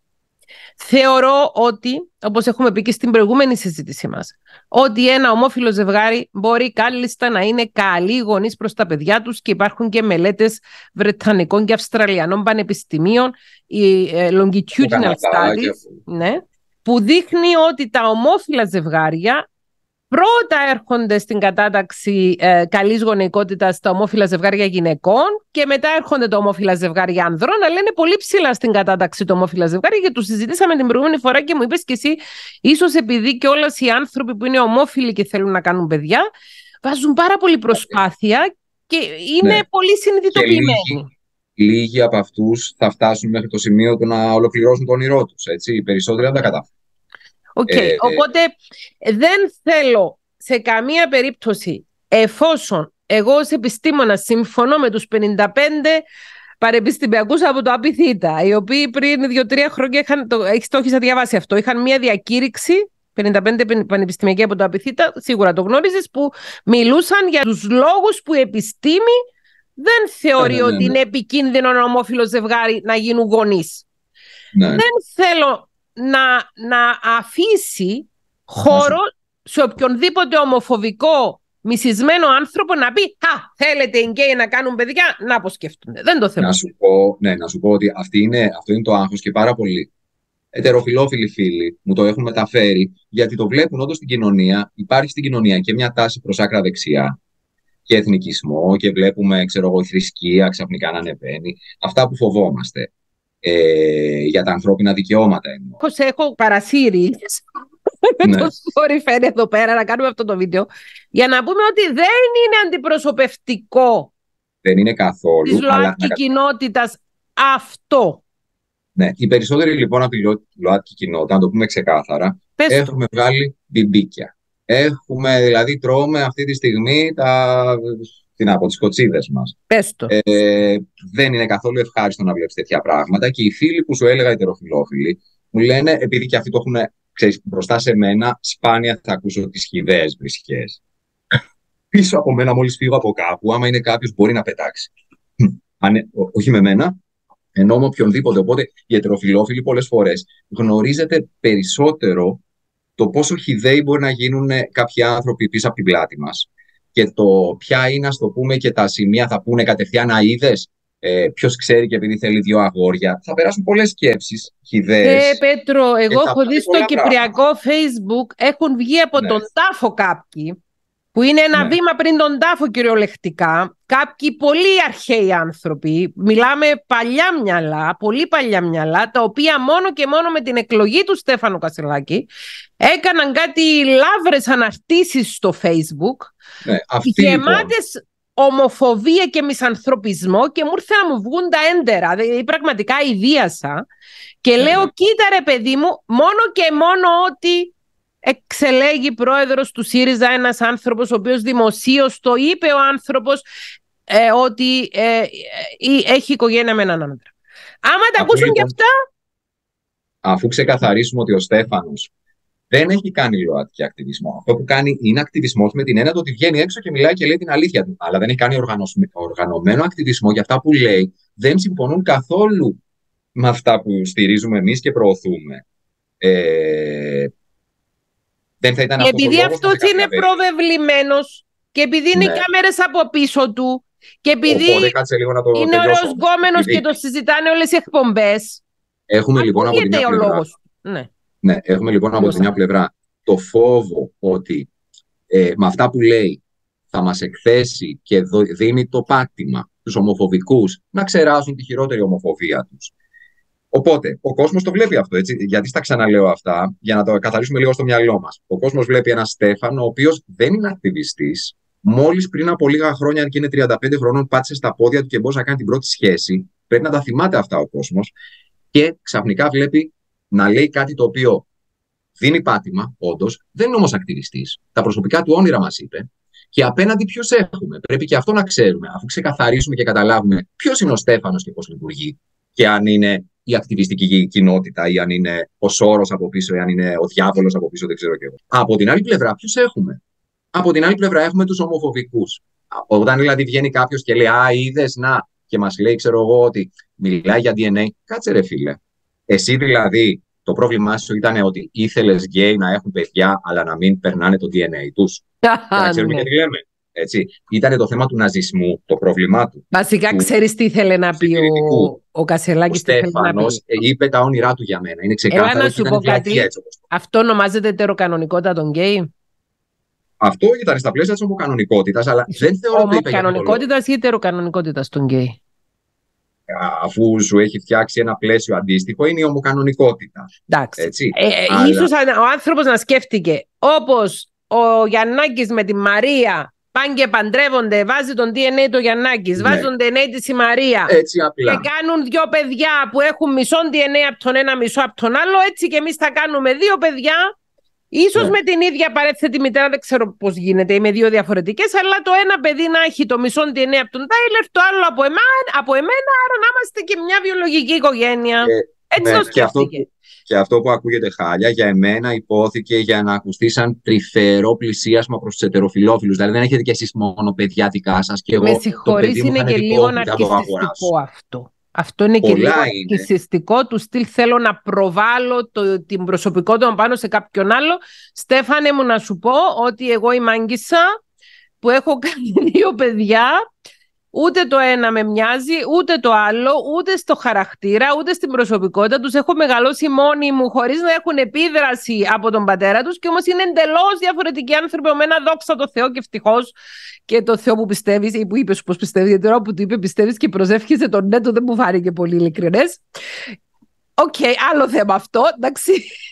Θεωρώ ότι, όπως έχουμε πει και στην προηγούμενη συζήτησή μας, ότι ένα ομόφυλο ζευγάρι μπορεί κάλλιστα να είναι καλοί γονείς προς τα παιδιά τους, και υπάρχουν και μελέτες βρετανικών και αυστραλιανών πανεπιστημίων, οι longitudinal studies, ναι, που δείχνει ότι τα ομόφυλα ζευγάρια πρώτα έρχονται στην κατάταξη ε, καλής γονεϊκότητας τα ομόφυλα ζευγάρια γυναικών, και μετά έρχονται τα ομόφυλα ζευγάρια ανδρών, αλλά είναι πολύ ψηλά στην κατάταξη τα ομόφυλα ζευγάρια, και το συζητήσαμε την προηγούμενη φορά και μου είπες και εσύ, ίσως επειδή και όλες οι άνθρωποι που είναι ομόφυλοι και θέλουν να κάνουν παιδιά, βάζουν πάρα πολύ προσπάθεια και είναι ναι. πολύ συνειδητοποιημένοι. Λίγοι, λίγοι από αυτούς θα φτάσουν μέχρι το σημείο του να ολοκληρώσουν το όνειρό τους, έτσι, οι περισσότεροι δεν τα καταφέρουν. Okay. Ε, Οπότε ε... δεν θέλω σε καμία περίπτωση, εφόσον εγώ ως επιστήμονα συμφωνώ με τους πενήντα πέντε πανεπιστημιακούς από το ΑΠΙΘΙΤΑ, οι οποίοι πριν δύο τρία χρόνια είχαν, το, έχεις το έχεις διαβάσει αυτό, είχαν μια διακήρυξη, πενήντα πέντε πανεπιστημιακοί από το ΑΠΙΘΙΤΑ, σίγουρα το γνώριζες, που μιλούσαν για τους λόγους που η επιστήμη δεν θεωρεί ναι, ναι, ναι. ότι είναι επικίνδυνο ένα ομόφυλο ζευγάρι να γίνουν γονείς. Ναι. Δεν θέλω να, να αφήσει χώρο σε οποιονδήποτε ομοφοβικό μισισμένο άνθρωπο να πει «Α, θέλετε οι γκέι να κάνουν παιδιά, να αποσκεφτούνται». Δεν το θέλω. Να σου πω, ναι, να σου πω ότι αυτή είναι, αυτό είναι το άγχος, και πάρα πολλοί ετεροφιλόφιλοι φίλοι μου το έχουν μεταφέρει, γιατί το βλέπουν όντως στην κοινωνία. Υπάρχει στην κοινωνία και μια τάση προς άκρα δεξιά και εθνικισμό, και βλέπουμε, ξέρω εγώ, η θρησκεία ξαφνικά να ανεβαίνει. Αυτά που φοβόμαστε. Ε, για τα ανθρώπινα δικαιώματα εννοώ. Έχω παρασύρει με το story φέρει εδώ πέρα να κάνουμε αυτό το βίντεο, για να πούμε ότι δεν είναι αντιπροσωπευτικό. Δεν είναι καθόλου. Της ΛΟΑΤΚΙ κοινότητας αυτό. Ναι, οι περισσότεροι λοιπόν από τη ΛΟΑΤΚΙ κοινότητα, να το πούμε ξεκάθαρα, Πες έχουμε το. βγάλει μπιμπίκια. Έχουμε, δηλαδή, τρώμε αυτή τη στιγμή τα, την, από τις κοτσίδες μας. Πες το. Ε, δεν είναι καθόλου ευχάριστο να βλέπεις τέτοια πράγματα. Και οι φίλοι που σου έλεγα ετεροφιλόφιλοι, μου λένε, επειδή και αυτοί το έχουν, ξέρεις, μπροστά σε μένα, σπάνια θα ακούσω τις χυδαίες βρισχές. Πίσω από μένα, μόλις φύγω από κάπου, άμα είναι κάποιος, μπορεί να πετάξει. Αν, ό, όχι με μένα, ενώ με οποιονδήποτε. Οπότε οι ετεροφιλόφιλοι πολλές φορές γνωρίζετε περισσότερο το πόσο χυδαίοι μπορεί να γίνουν κάποιοι άνθρωποι πίσω από την πλάτη μας. Και το ποια είναι, ας το πούμε, και τα σημεία θα πούνε κατευθείαν αίδες. Ε, ποιος ξέρει, και επειδή θέλει δύο αγόρια. Θα περάσουν πολλές σκέψεις χυδαίες. Ε, Πέτρο, εγώ έχω δει στο κυπριακό πράγματα. Facebook, έχουν βγει από Ναι. τον τάφο κάποιοι, που είναι ένα Ναι. βήμα πριν τον τάφο κυριολεκτικά. Κάποιοι πολύ αρχαίοι άνθρωποι, μιλάμε παλιά μυαλά, πολύ παλιά μυαλά, τα οποία μόνο και μόνο με την εκλογή του Στέφανου Κασελάκη έκαναν κάτι λαύρες αναρτήσεις στο Facebook, Ναι, αυτή, γεμάτες λοιπόν, ομοφοβία και μισανθρωπισμό, και μου ήρθε να μου βγουν τα έντερα. Δηλαδή πραγματικά ιδίασα και Ναι, λέω, ναι. κοίτα ρε παιδί μου, μόνο και μόνο ότι εξελέγει πρόεδρος του ΣΥΡΙΖΑ ένας άνθρωπος, ο οποίος δημοσίως το είπε ο άνθρωπος, ε, ότι ε, ε, ε, έχει οικογένεια με έναν άντρα. Άμα τα Αφού, ακούσουν και λοιπόν, αυτά, αφού ξεκαθαρίσουμε ότι ο Στέφανος δεν έχει κάνει ΛΟΑΤΚΙ ακτιβισμό. Αυτό που κάνει είναι ακτιβισμός με την έννοια ότι βγαίνει έξω και μιλάει και λέει την αλήθεια του. Αλλά δεν έχει κάνει οργανωσ- οργανωμένο ακτιβισμό, για αυτά που λέει δεν συμφωνούν καθόλου με αυτά που στηρίζουμε εμείς και προωθούμε. Ε, δεν θα ήταν και αυτός ο επειδή λόγος να αυτός σε είναι καταλαβαίνει. προβεβλημένος και επειδή είναι Ναι. οι κάμερες από πίσω του και επειδή Οπότε κάτσε λίγο να το είναι τελειώσω. ωραίος γκόμενος Επειδή και το συζητάνε όλες οι εκπομπές, Έχουμε λοιπόν από τη ακούγεται μια ο πλευρά, λόγος του. Ναι. ναι, έχουμε λοιπόν από τη Τελειώσαμε. μια πλευρά το φόβο ότι ε, με αυτά που λέει θα μας εκθέσει και δο- δίνει το πάτημα στους ομοφοβικούς να ξεράσουν τη χειρότερη ομοφοβία τους. Οπότε, ο κόσμος το βλέπει αυτό, έτσι. Γιατί στα ξαναλέω αυτά, για να το καθαρίσουμε λίγο στο μυαλό μας. Ο κόσμος βλέπει έναν Στέφανο, ο οποίος δεν είναι ακτιβιστής. Μόλις πριν από λίγα χρόνια, και είναι τριάντα πέντε χρονών, πάτησε στα πόδια του και μπορούσε να κάνει την πρώτη σχέση. Πρέπει να τα θυμάται αυτά ο κόσμος. Και ξαφνικά βλέπει να λέει κάτι το οποίο δίνει πάτημα, όντως, δεν είναι όμως ακτιβιστής. Τα προσωπικά του όνειρα μας είπε. Και απέναντι ποιους έχουμε. Πρέπει και αυτό να ξέρουμε, αφού ξεκαθαρίσουμε και καταλάβουμε ποιος είναι ο Στέφανος και πώς λειτουργεί. Και αν είναι η ακτιβιστική κοινότητα, ή αν είναι ο Σόρος από πίσω, ή αν είναι ο διάβολος από πίσω, δεν ξέρω και εγώ. Από την άλλη πλευρά, ποιους έχουμε. Από την άλλη πλευρά, έχουμε τους ομοφοβικούς. Όταν δηλαδή βγαίνει κάποιος και λέει, α, είδες, να, και μας λέει, ξέρω εγώ, ότι μιλάει για ντι εν έι. Κάτσε, ρε φίλε. Εσύ δηλαδή, το πρόβλημά σου ήταν ότι ήθελες γκέι να έχουν παιδιά, αλλά να μην περνάνε το ντι εν έι τους. Και να ξέρουμε Ναι. γιατί λέμε. Έτσι. Ήταν το θέμα του ναζισμού το πρόβλημά του. Βασικά, του ξέρεις τι ήθελε να πει συντηρητικού. ο, ο Ο Κασελάκης, τι ήθελε να πει. Στέφανος ε, είπε τα όνειρά του για μένα. Είναι ξεκάθαρο Έλα να ότι σου ήταν πω βλακεία, κάτι. έτσι όπως το. Αυτό ονομάζεται τεροκανονικότητα των γκέι. Αυτό ήταν στα πλαίσια της ομοκανονικότητας, αλλά δεν θεωρώ ότι το είπε για αυτό το λόγο. Ομοκανονικότητας ή τεροκανονικότητας των γκέι. Αφού σου έχει φτιάξει ένα πλαίσιο αντίστοιχο, είναι η ομοκανονικότητα. Εντάξει. Έτσι. Ε, Αλλά- Ίσως ο άνθρωπος να σκέφτηκε, όπως ο Γιαννάκης με τη Μαρία πάνε και παντρεύονται, βάζει τον ντι εν έι το Γιαννάκης, Ναι. βάζει τον ντι εν έι της η Μαρία Έτσι απλά. και κάνουν δύο παιδιά που έχουν μισό ντι εν έι από τον ένα, μισό από τον άλλο, έτσι και εμείς θα κάνουμε δύο παιδιά. Ίσως Ναι. με την ίδια παρέθετη μητέρα, δεν ξέρω πώς γίνεται, ή με δύο διαφορετικές, αλλά το ένα παιδί να έχει το μισό ντι εν έι από τον Τάιλερ, το άλλο από, εμά, από εμένα, άρα να είμαστε και μια βιολογική οικογένεια. Και, Έτσι ναι, το και, αυτό σκέφτηκε. που, και αυτό που ακούγεται χάλια, για εμένα υπόθηκε για να ακουστεί σαν τρυφερό πλησίασμα προς τους ετεροφιλόφιλους. Δηλαδή δεν έχετε κι εσείς μόνο παιδιά δικά σας. Και εγώ, Με το συγχωρείς, παιδί μου είναι θα και δικό λίγο μου, θα το αγοράσω. ναρκισσιστικό αυτό. Αυτό είναι και Πολλά λίγο είναι. ναρκισσιστικό του στυλ. Θέλω να προβάλλω το, την προσωπικότητα μου πάνω σε κάποιον άλλο. Στέφανε μου, να σου πω ότι εγώ η μάγκισσα που έχω κάνει δύο παιδιά, ούτε το ένα με μοιάζει, ούτε το άλλο, ούτε στο χαρακτήρα, ούτε στην προσωπικότητα τους. Έχω μεγαλώσει μόνοι μου χωρίς να έχουν επίδραση από τον πατέρα τους, και όμως είναι εντελώς διαφορετικοί άνθρωποι. Εμένα, δόξα τω Θεώ και ευτυχώς, και το Θεό που πιστεύεις, ή που είπες πως πιστεύεις, γιατί τώρα που του είπε πιστεύεις και προσεύχεσαι τον ναι, το δεν μου φάνηκε πολύ ειλικρινές. Οκ, okay, άλλο θέμα αυτό, εντάξει.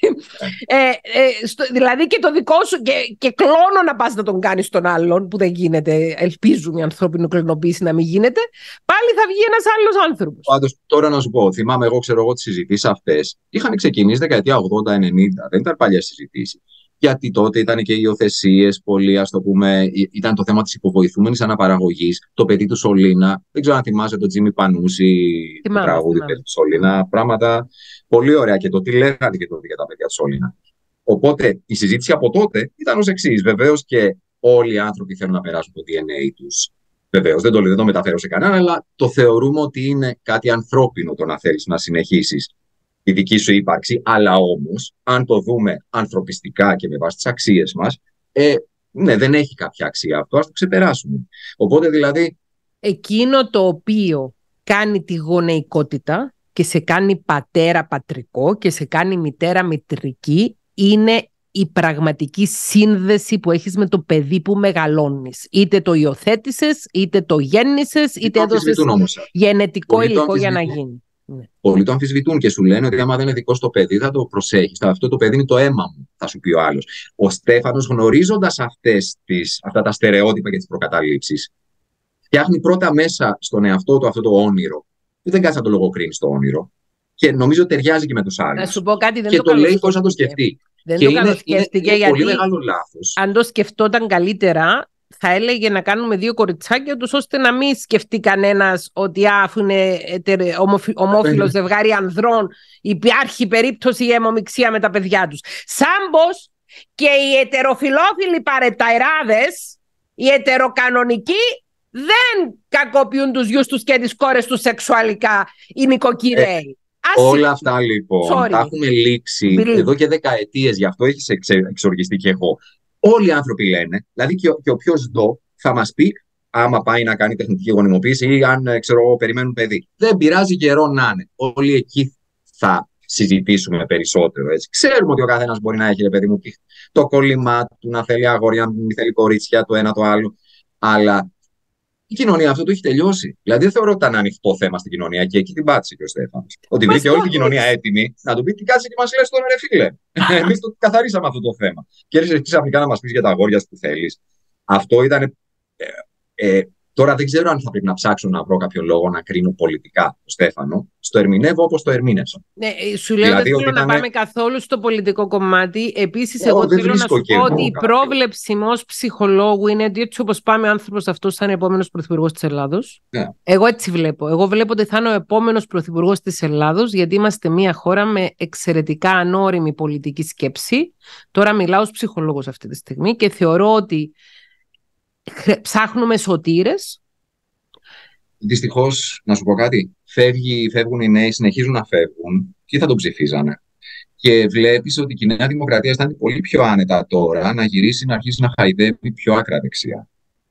ε, ε, στο, δηλαδή και το δικό σου, και, και κλώνω να πας να τον κάνεις τον άλλον, που δεν γίνεται, ελπίζουμε η ανθρώπινη κλωνοποίηση να μην γίνεται, πάλι θα βγει ένας άλλος άνθρωπος. Πάντως, τώρα να σου πω, θυμάμαι εγώ, ξέρω εγώ, τις συζητήσεις αυτές, είχαν ξεκινήσει δεκαετία ογδόντα ενενήντα, δεν ήταν παλιές συζητήσεις. Γιατί τότε ήταν και οι υιοθεσίες, πολύ, ας το πούμε, ήταν το θέμα της υποβοηθούμενης αναπαραγωγής, το παιδί του Σολίνα. Δεν ξέρω αν θυμάσαι τον Τζίμι Πανούση, το τραγούδι του Σολίνα. Πράγματα πολύ ωραία, και το τι λέγατε και τότε για τα παιδιά του Σολίνα. Οπότε η συζήτηση από τότε ήταν ως εξής. Βεβαίως και όλοι οι άνθρωποι θέλουν να περάσουν το ντι εν έι τους. Βεβαίως, δεν το, δεν το μεταφέρω σε κανένα, αλλά το θεωρούμε ότι είναι κάτι ανθρώπινο το να θέλεις να συνεχίσεις η δική σου ύπαρξη, αλλά όμως, αν το δούμε ανθρωπιστικά και με βάση τις αξίες μας, ε, ναι, δεν έχει κάποια αξία αυτό, ας το ξεπεράσουμε. Οπότε δηλαδή... Εκείνο το οποίο κάνει τη γονεϊκότητα και σε κάνει πατέρα πατρικό και σε κάνει μητέρα μητρική είναι η πραγματική σύνδεση που έχεις με το παιδί που μεγαλώνεις. Είτε το υιοθέτησες, είτε το γέννησες, είτε έδωσες γενετικό υλικό για να γίνει. Ναι. Πολλοί το αμφισβητούν και σου λένε ότι άμα δεν είναι δικό στο παιδί, θα το προσέχεις. Αυτό το παιδί είναι το αίμα μου, θα σου πει ο άλλος. Ο Στέφανος, γνωρίζοντας αυτές τις, αυτά τα στερεότυπα και τις προκαταλήψεις, φτιάχνει πρώτα μέσα στον εαυτό του αυτό το όνειρο, που δεν κάτσε να το λογοκρίνει στο όνειρο, και νομίζω ταιριάζει και με τους άλλους. Να σου πω κάτι, δεν και το, το λέει πώς να το σκεφτεί. Δεν και το είναι, καλοσκέφτηκε, είναι, είναι γιατί πολύ μεγάλο λάθος. Αν το σκεφτόταν καλύτερα, θα έλεγε να κάνουμε δύο κοριτσάκια τους, ώστε να μην σκεφτεί κανένας ότι αφού είναι ομόφυλο ζευγάρι ανδρών υπάρχει περίπτωση για αιμομιξία με τα παιδιά τους. Σάμπος και οι ετεροφιλόφιλοι παρεταϊράδες, οι ετεροκανονικοί, δεν κακοποιούν τους γιους τους και τις κόρες τους σεξουαλικά οι νοικοκυρέοι. Ε, όλα αυτά λοιπόν Sorry. τα έχουμε λήξει Believe. εδώ και δεκαετίες, γι' αυτό έχεις εξοργιστεί και εγώ. Όλοι οι άνθρωποι λένε, δηλαδή και, και όποιος δω θα μας πει, άμα πάει να κάνει τεχνητική γονιμοποίηση ή αν ξέρω, περιμένουν παιδί. Δεν πειράζει, καιρό να είναι. Όλοι εκεί θα συζητήσουμε περισσότερο. Έτσι. Ξέρουμε ότι ο καθένας μπορεί να έχει, ρε παιδί μου, το κόλλημά του, να θέλει αγόρια, να μην θέλει κορίτσια, το ένα το άλλο. Αλλά η κοινωνία αυτό το έχει τελειώσει. Δηλαδή δεν θεωρώ ότι ήταν ανοιχτό θέμα στην κοινωνία, και εκεί την πάτησε και ο Στέφανος. Ότι βρήκε όλη την κοινωνία έτοιμη να του πει τι κάτσε και μας λες τώρα, ρε φίλε. Εμείς το καθαρίσαμε αυτό το θέμα. Και έρχεσαι ξαφνικά να μας πεις για τα αγόρια που θέλεις. Αυτό ήταν. Ε, ε, τώρα δεν ξέρω αν θα πρέπει να ψάξω να βρω κάποιο λόγο να κρίνω πολιτικά τον Στέφανο. Στο ερμηνεύω όπως το ερμήνευσα. Ναι, σου λέω δηλαδή, δεν θέλω ήταν... να πάμε καθόλου στο πολιτικό κομμάτι. Επίσης, εγώ, εγώ θέλω να σου πω ότι η πρόβλεψη μου ως ψυχολόγου είναι ότι έτσι όπως πάμε, ο άνθρωπος αυτός θα είναι επόμενος πρωθυπουργός της Ελλάδος. Ναι. Εγώ έτσι βλέπω. Εγώ βλέπω ότι θα είναι ο επόμενος πρωθυπουργός της Ελλάδος, γιατί είμαστε μια χώρα με εξαιρετικά ανώριμη πολιτική σκέψη. Τώρα μιλάω ως ψυχολόγος αυτή τη στιγμή και θεωρώ ότι ψάχνουμε σωτήρες. Δυστυχώς, να σου πω κάτι, Φεύγει, φεύγουν οι νέοι, συνεχίζουν να φεύγουν και θα τον ψηφίζανε. Και βλέπεις ότι η Νέα Δημοκρατία αισθάνεται πολύ πιο άνετα τώρα να γυρίσει, να αρχίσει να χαϊδεύει πιο άκρα δεξιά.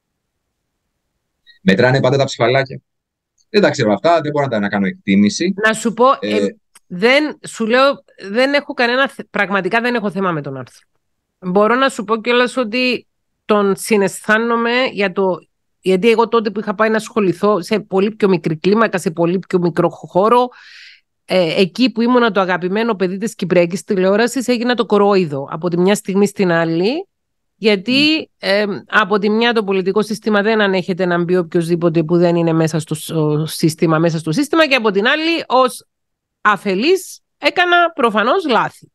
Μετράνε πάντα τα ψηφαλάκια. Δεν τα ξέρω αυτά, δεν μπορώ να τα κάνω εκτίμηση. Να σου πω, ε, ε, δεν, σου λέω, δεν έχω κανένα, πραγματικά δεν έχω θέμα με τον άρθρο. Μπορώ να σου πω κιόλας ότι τον συναισθάνομαι για το... Γιατί εγώ τότε που είχα πάει να ασχοληθώ σε πολύ πιο μικρή κλίμακα, σε πολύ πιο μικρό χώρο, ε, εκεί που ήμουνα το αγαπημένο παιδί της κυπριακής τηλεόρασης, έγινα το κορόιδο από τη μια στιγμή στην άλλη, γιατί ε, από τη μια το πολιτικό σύστημα δεν ανέχεται να μπει οποιοδήποτε που δεν είναι μέσα στο σύστημα, μέσα στο σύστημα, και από την άλλη ως αφελής έκανα προφανώς λάθη.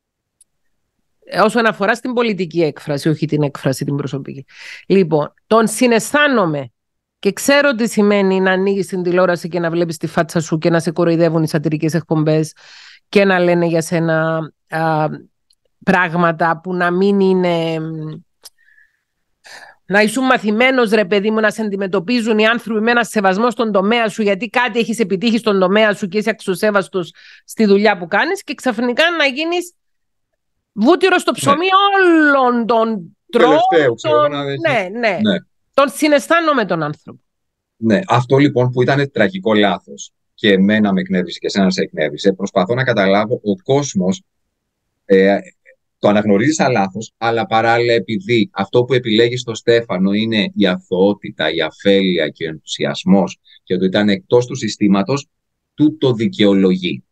Όσον αφορά στην πολιτική έκφραση, όχι την έκφραση την προσωπική. Λοιπόν, τον συναισθάνομαι και ξέρω τι σημαίνει να ανοίγεις την τηλεόραση και να βλέπεις τη φάτσα σου και να σε κοροϊδεύουν οι σατυρικές εκπομπές και να λένε για σένα α, πράγματα που να μην είναι... Να ήσουν μαθημένος, ρε παιδί μου, να σε αντιμετωπίζουν οι άνθρωποι με ένα σεβασμό στον τομέα σου, γιατί κάτι έχεις επιτύχει στον τομέα σου και είσαι αξιοσέβαστος στη δουλειά που κάνεις, και ξαφνικά να γίνεις βούτυρο στο ψωμί, ναι, όλων των τρόπων. Τον... Ναι, ναι, ναι. Τον συναισθάνομαι τον άνθρωπο. Ναι, αυτό λοιπόν που ήταν τραγικό λάθος και εμένα με εκνεύρισε και εσένα σε εκνεύρισε, προσπαθώ να καταλάβω, ο κόσμος ε, το αναγνωρίζει σαν λάθος, αλλά παράλληλα επειδή αυτό που επιλέγει στο Στέφανο είναι η αθωότητα, η αφέλεια και ο ενθουσιασμός και ότι ήταν εκτός του συστήματος, του το δικαιολογεί.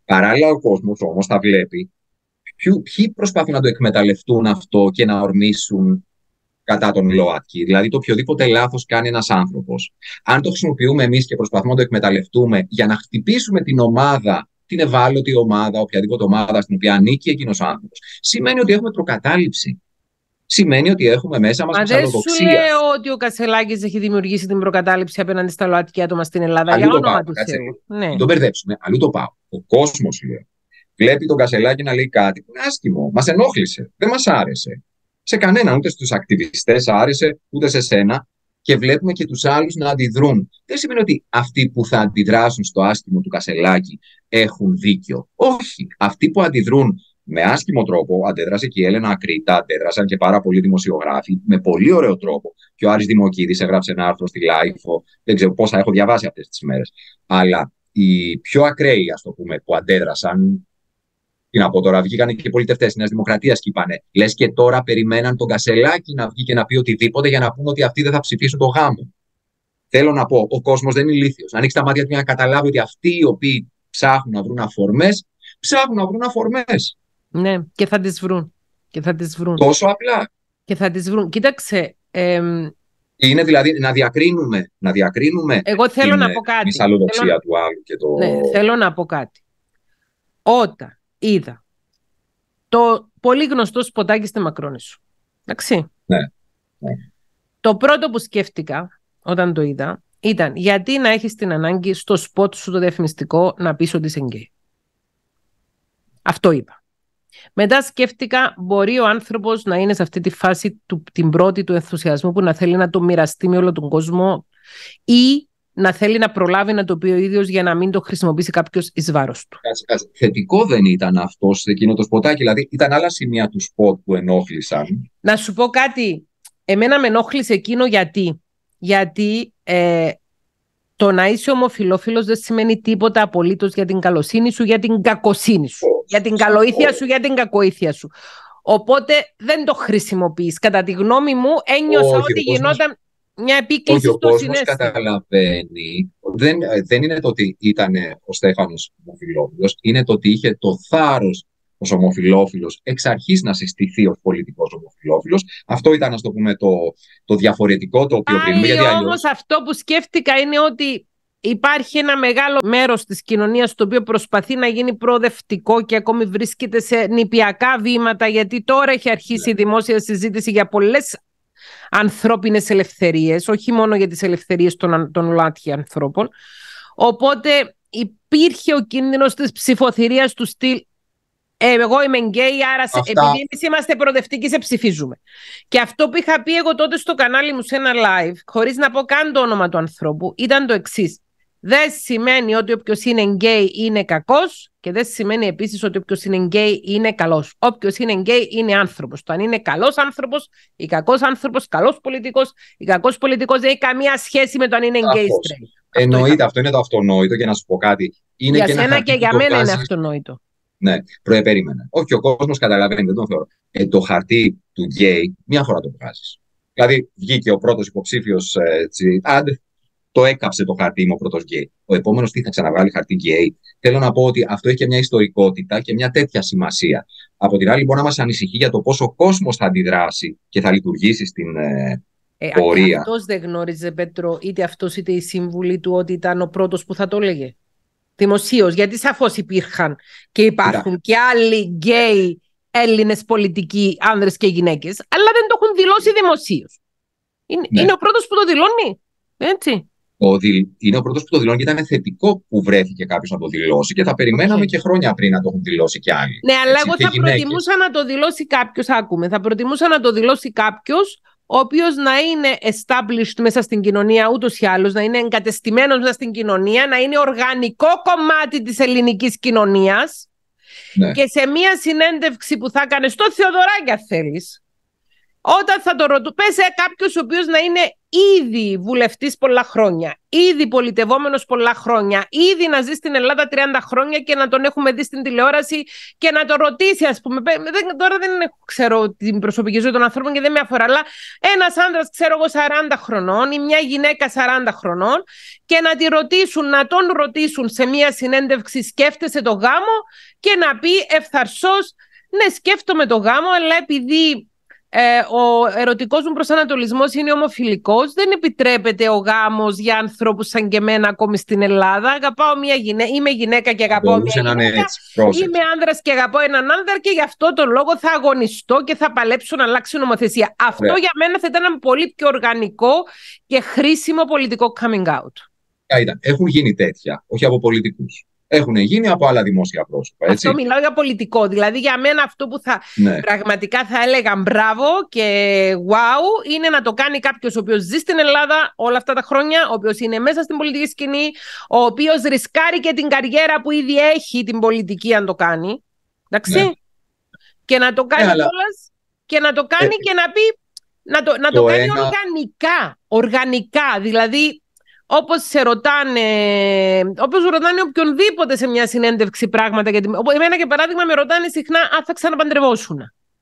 Παράλληλα, ο κόσμος όμως θα βλέπει ποιοι προσπαθούν να το εκμεταλλευτούν αυτό και να ορμήσουν κατά τον ΛΟΑΤΚΙ. Δηλαδή, το οποιοδήποτε λάθος κάνει ένας άνθρωπος, αν το χρησιμοποιούμε εμείς και προσπαθούμε να το εκμεταλλευτούμε για να χτυπήσουμε την ομάδα, την ευάλωτη ομάδα, οποιαδήποτε ομάδα στην οποία ανήκει εκείνος ο άνθρωπος, σημαίνει ότι έχουμε προκατάληψη. Σημαίνει ότι έχουμε μέσα μας ψαλοδοξία. Μα δεν σου λέω ότι ο Κασελάκης έχει δημιουργήσει την προκατάληψη απέναντι στα ΛΟΑΤΚΙ άτομα στην Ελλάδα. Αλλού για το όνομα πάω, του κάτσε, Θεού. Ναι. Μην τον μπερδέψουμε. Αλλού το πάω. Ο κόσμος, λέει, βλέπει τον Κασελάκη να λέει κάτι που είναι άσχημο. Μας ενόχλησε. Δεν μας άρεσε. Σε κανέναν, ούτε στους ακτιβιστές άρεσε, ούτε σε σένα. Και βλέπουμε και τους άλλους να αντιδρούν. Δεν σημαίνει ότι αυτοί που θα αντιδράσουν στο άσχημο του Κασελάκη έχουν δίκιο. Όχι. Αυτοί που αντιδρούν με άσχημο τρόπο, αντέδρασε και η Έλενα Ακρίτα, αντέδρασαν και πάρα πολλοί δημοσιογράφοι, με πολύ ωραίο τρόπο. Και ο Άρης Δημοκίδης έγραψε ένα άρθρο στη Λάιφο, δεν ξέρω πόσα έχω διαβάσει αυτές τις μέρες. Αλλά οι πιο ακραίοι, ας το πούμε, που αντέδρασαν, τι να πω τώρα, βγήκαν και οι πολιτευτές της Νέας Δημοκρατίας και είπανε, λες και τώρα περιμέναν τον Κασελάκη να βγει και να πει οτιδήποτε για να πούνε ότι αυτοί δεν θα ψηφίσουν το γάμο. Θέλω να πω, ο κόσμος δεν είναι ηλίθιος. Να ανοίξει τα μάτια του για να καταλάβει ότι αυτοί οι οποίοι ψάχνουν να βρουν αφορμές, ψάχνουν να βρουν αφορμές. Ναι, και θα τις βρουν. Και θα τις βρουν. Τόσο απλά. Και θα τις βρουν. Κοίταξε. Εμ... Είναι δηλαδή να διακρίνουμε, να διακρίνουμε Εγώ θέλω την να πω κάτι. μυσαλλοδοξία θέλω... του άλλου και το... Ναι, θέλω να πω κάτι. Όταν είδα το πολύ γνωστό σποτάκι στη Μακρόνισσο. Εντάξει. Ναι, ναι. Το πρώτο που σκέφτηκα όταν το είδα ήταν γιατί να έχεις την ανάγκη στο σποτ σου το διαφημιστικό να πεις ότι είσαι γκέι. Αυτό είπα. Μετά σκέφτηκα, μπορεί ο άνθρωπος να είναι σε αυτή τη φάση του, την πρώτη του ενθουσιασμού που να θέλει να το μοιραστεί με όλο τον κόσμο ή να θέλει να προλάβει να το πει ο ίδιος για να μην το χρησιμοποιήσει κάποιος εις βάρος του. Κάτσε, κάτσε. Θετικό δεν ήταν αυτό σε εκείνο το σποτάκι, δηλαδή ήταν άλλα σημεία του σποτ που ενόχλησαν. Να σου πω κάτι, εμένα με ενόχλησε εκείνο γιατί, γιατί ε, το να είσαι ομοφυλόφιλος δεν σημαίνει τίποτα απολύτως για την καλοσύνη σου, για την κακοσύνη σου. Oh, για την καλοήθεια oh. σου, για την κακοήθεια σου. Οπότε δεν το χρησιμοποιείς. Κατά τη γνώμη μου ένιωσα oh, ότι γινόταν μια επίκληση oh, στο συνέστημα. Ο κόσμος καταλαβαίνει. Δεν, δεν είναι το ότι ήταν ο Στέφανος ομοφυλόφιλος, είναι το ότι είχε το θάρρος ως ομοφυλόφιλος εξ αρχής να συστηθεί ως πολιτικός ομοφυλόφιλος. Αυτό ήταν, ας το πούμε, το, το διαφορετικό το οποίο κρίνουμε. Γιατί όμως αλλιώς... αυτό που σκέφτηκα είναι ότι υπάρχει ένα μεγάλο μέρος της κοινωνίας το οποίο προσπαθεί να γίνει προοδευτικό και ακόμη βρίσκεται σε νηπιακά βήματα, γιατί τώρα έχει αρχίσει η δημόσια συζήτηση για πολλές ανθρώπινες ελευθερίες, όχι μόνο για τις ελευθερίες των, των ΛΟΑΤΚΙ ανθρώπων. Οπότε υπήρχε ο κίνδυνος της ψηφοθυρίας του στυλ Ε, εγώ είμαι γκέι, άρα σε, επειδή εμείς είμαστε προοδευτικοί, σε ψηφίζουμε. Και αυτό που είχα πει εγώ τότε στο κανάλι μου σε ένα live, χωρίς να πω καν το όνομα του ανθρώπου, ήταν το εξής. Δεν σημαίνει ότι όποιος είναι γκέι είναι κακός και δεν σημαίνει επίσης ότι όποιος είναι γκέι είναι καλός. Όποιος είναι γκέι είναι άνθρωπος. Το αν είναι καλός άνθρωπος ή κακός άνθρωπος, καλός πολιτικός ή κακός πολιτικός δεν έχει καμία σχέση με το αν είναι γκέι straight. Εννοείται, αυτό, αυτό είναι το αυτονόητο και να σου πω κάτι. Είναι για και σένα και για μένα βγάζεις... είναι αυτονόητο. Ναι, προεπερίμενα. Όχι, ο κόσμος καταλαβαίνει, δεν τον θεωρώ. Ε, το χαρτί του γκέι, μία φορά το βγάζεις. Δηλαδή, βγήκε ο πρώτος υποψήφιος ε, άντε, το έκαψε το χαρτί, είμαι ο πρώτος γκέι. Ο επόμενος τι θα ξαναβγάλει χαρτί γκέι. Θέλω να πω ότι αυτό έχει και μια ιστορικότητα και μια τέτοια σημασία. Από την άλλη, μπορεί να μας ανησυχεί για το πόσο ο κόσμος θα αντιδράσει και θα λειτουργήσει στην ε, ε, πορεία. Αυτός δεν γνώριζε, Πέτρο, είτε αυτός είτε η σύμβουλη του, ότι ήταν ο πρώτος που θα το έλεγε. Δημοσίως, γιατί σαφώς υπήρχαν και υπάρχουν Λά. και άλλοι γκέι Έλληνες πολιτικοί, άνδρες και γυναίκες, αλλά δεν το έχουν δηλώσει δημοσίως. Είναι, ναι. είναι ο πρώτος που το δηλώνει, έτσι. Ο δι... Είναι ο πρώτος που το δηλώνει και ήταν θετικό που βρέθηκε κάποιος να το δηλώσει και θα περιμέναμε okay. και χρόνια πριν να το έχουν δηλώσει κι άλλοι. Ναι, αλλά έτσι, εγώ θα γυναίκες. προτιμούσα να το δηλώσει κάποιος, άκουμε, θα προτιμούσα να το δηλώσει κάποιος ο οποίος να είναι established μέσα στην κοινωνία ούτως ή άλλως, να είναι εγκατεστημένος μέσα στην κοινωνία, να είναι οργανικό κομμάτι της ελληνικής κοινωνίας ναι. και σε μία συνέντευξη που θα έκανε στο Θεοδωράκη, αν θέλεις, όταν θα το ρωτού, πες σε κάποιος ο οποίος να είναι ήδη βουλευτής πολλά χρόνια, ήδη πολιτευόμενος πολλά χρόνια, ήδη να ζει στην Ελλάδα τριάντα χρόνια και να τον έχουμε δει στην τηλεόραση και να τον ρωτήσει, ας πούμε. Δεν, τώρα δεν ξέρω την προσωπική ζωή των ανθρώπων και δεν με αφορά, αλλά ένας άντρας, ξέρω εγώ, σαράντα χρονών ή μια γυναίκα σαράντα χρονών και να τη ρωτήσουν, να τον ρωτήσουν σε μια συνέντευξη, σκέφτεσαι το γάμο, και να πει ευθαρσώς, ναι, σκέφτομαι το γάμο, αλλά επειδή Ε, ο ερωτικός μου προσανατολισμός είναι ομοφιλικός, δεν επιτρέπεται ο γάμος για ανθρώπους σαν και εμένα ακόμη στην Ελλάδα. Αγαπάω μια γυναίκα, είμαι γυναίκα και αγαπάω μια γυναίκα, είμαι άνδρας και αγαπάω έναν άνδρα και γι' αυτό το λόγο θα αγωνιστώ και θα παλέψω να αλλάξει νομοθεσία. Αυτό yeah. για μένα θα ήταν ένα πολύ πιο οργανικό και χρήσιμο πολιτικό coming out. Ήταν. Έχουν γίνει τέτοια, όχι από πολιτικούς. Έχουν γίνει από άλλα δημόσια πρόσωπα. Έτσι. Αυτό μιλάω για πολιτικό. Δηλαδή, για μένα αυτό που θα ναι. πραγματικά θα έλεγα μπράβο και wow είναι να το κάνει κάποιος ο οποίος ζει στην Ελλάδα όλα αυτά τα χρόνια, ο οποίος είναι μέσα στην πολιτική σκηνή, ο οποίος ρισκάρει και την καριέρα που ήδη έχει την πολιτική, αν το κάνει. Εντάξει. Ναι. Και να το κάνει ναι, αλλά... κιόλας και να το κάνει ε... και να πει. Να το, να το, το κάνει ένα... οργανικά. Οργανικά. Δηλαδή. Όπως σε ρωτάνε, όπως ρωτάνε οποιονδήποτε σε μια συνέντευξη πράγματα. Γιατί, εμένα και παράδειγμα με ρωτάνε συχνά αν θα ξαναπαντρευόσουν.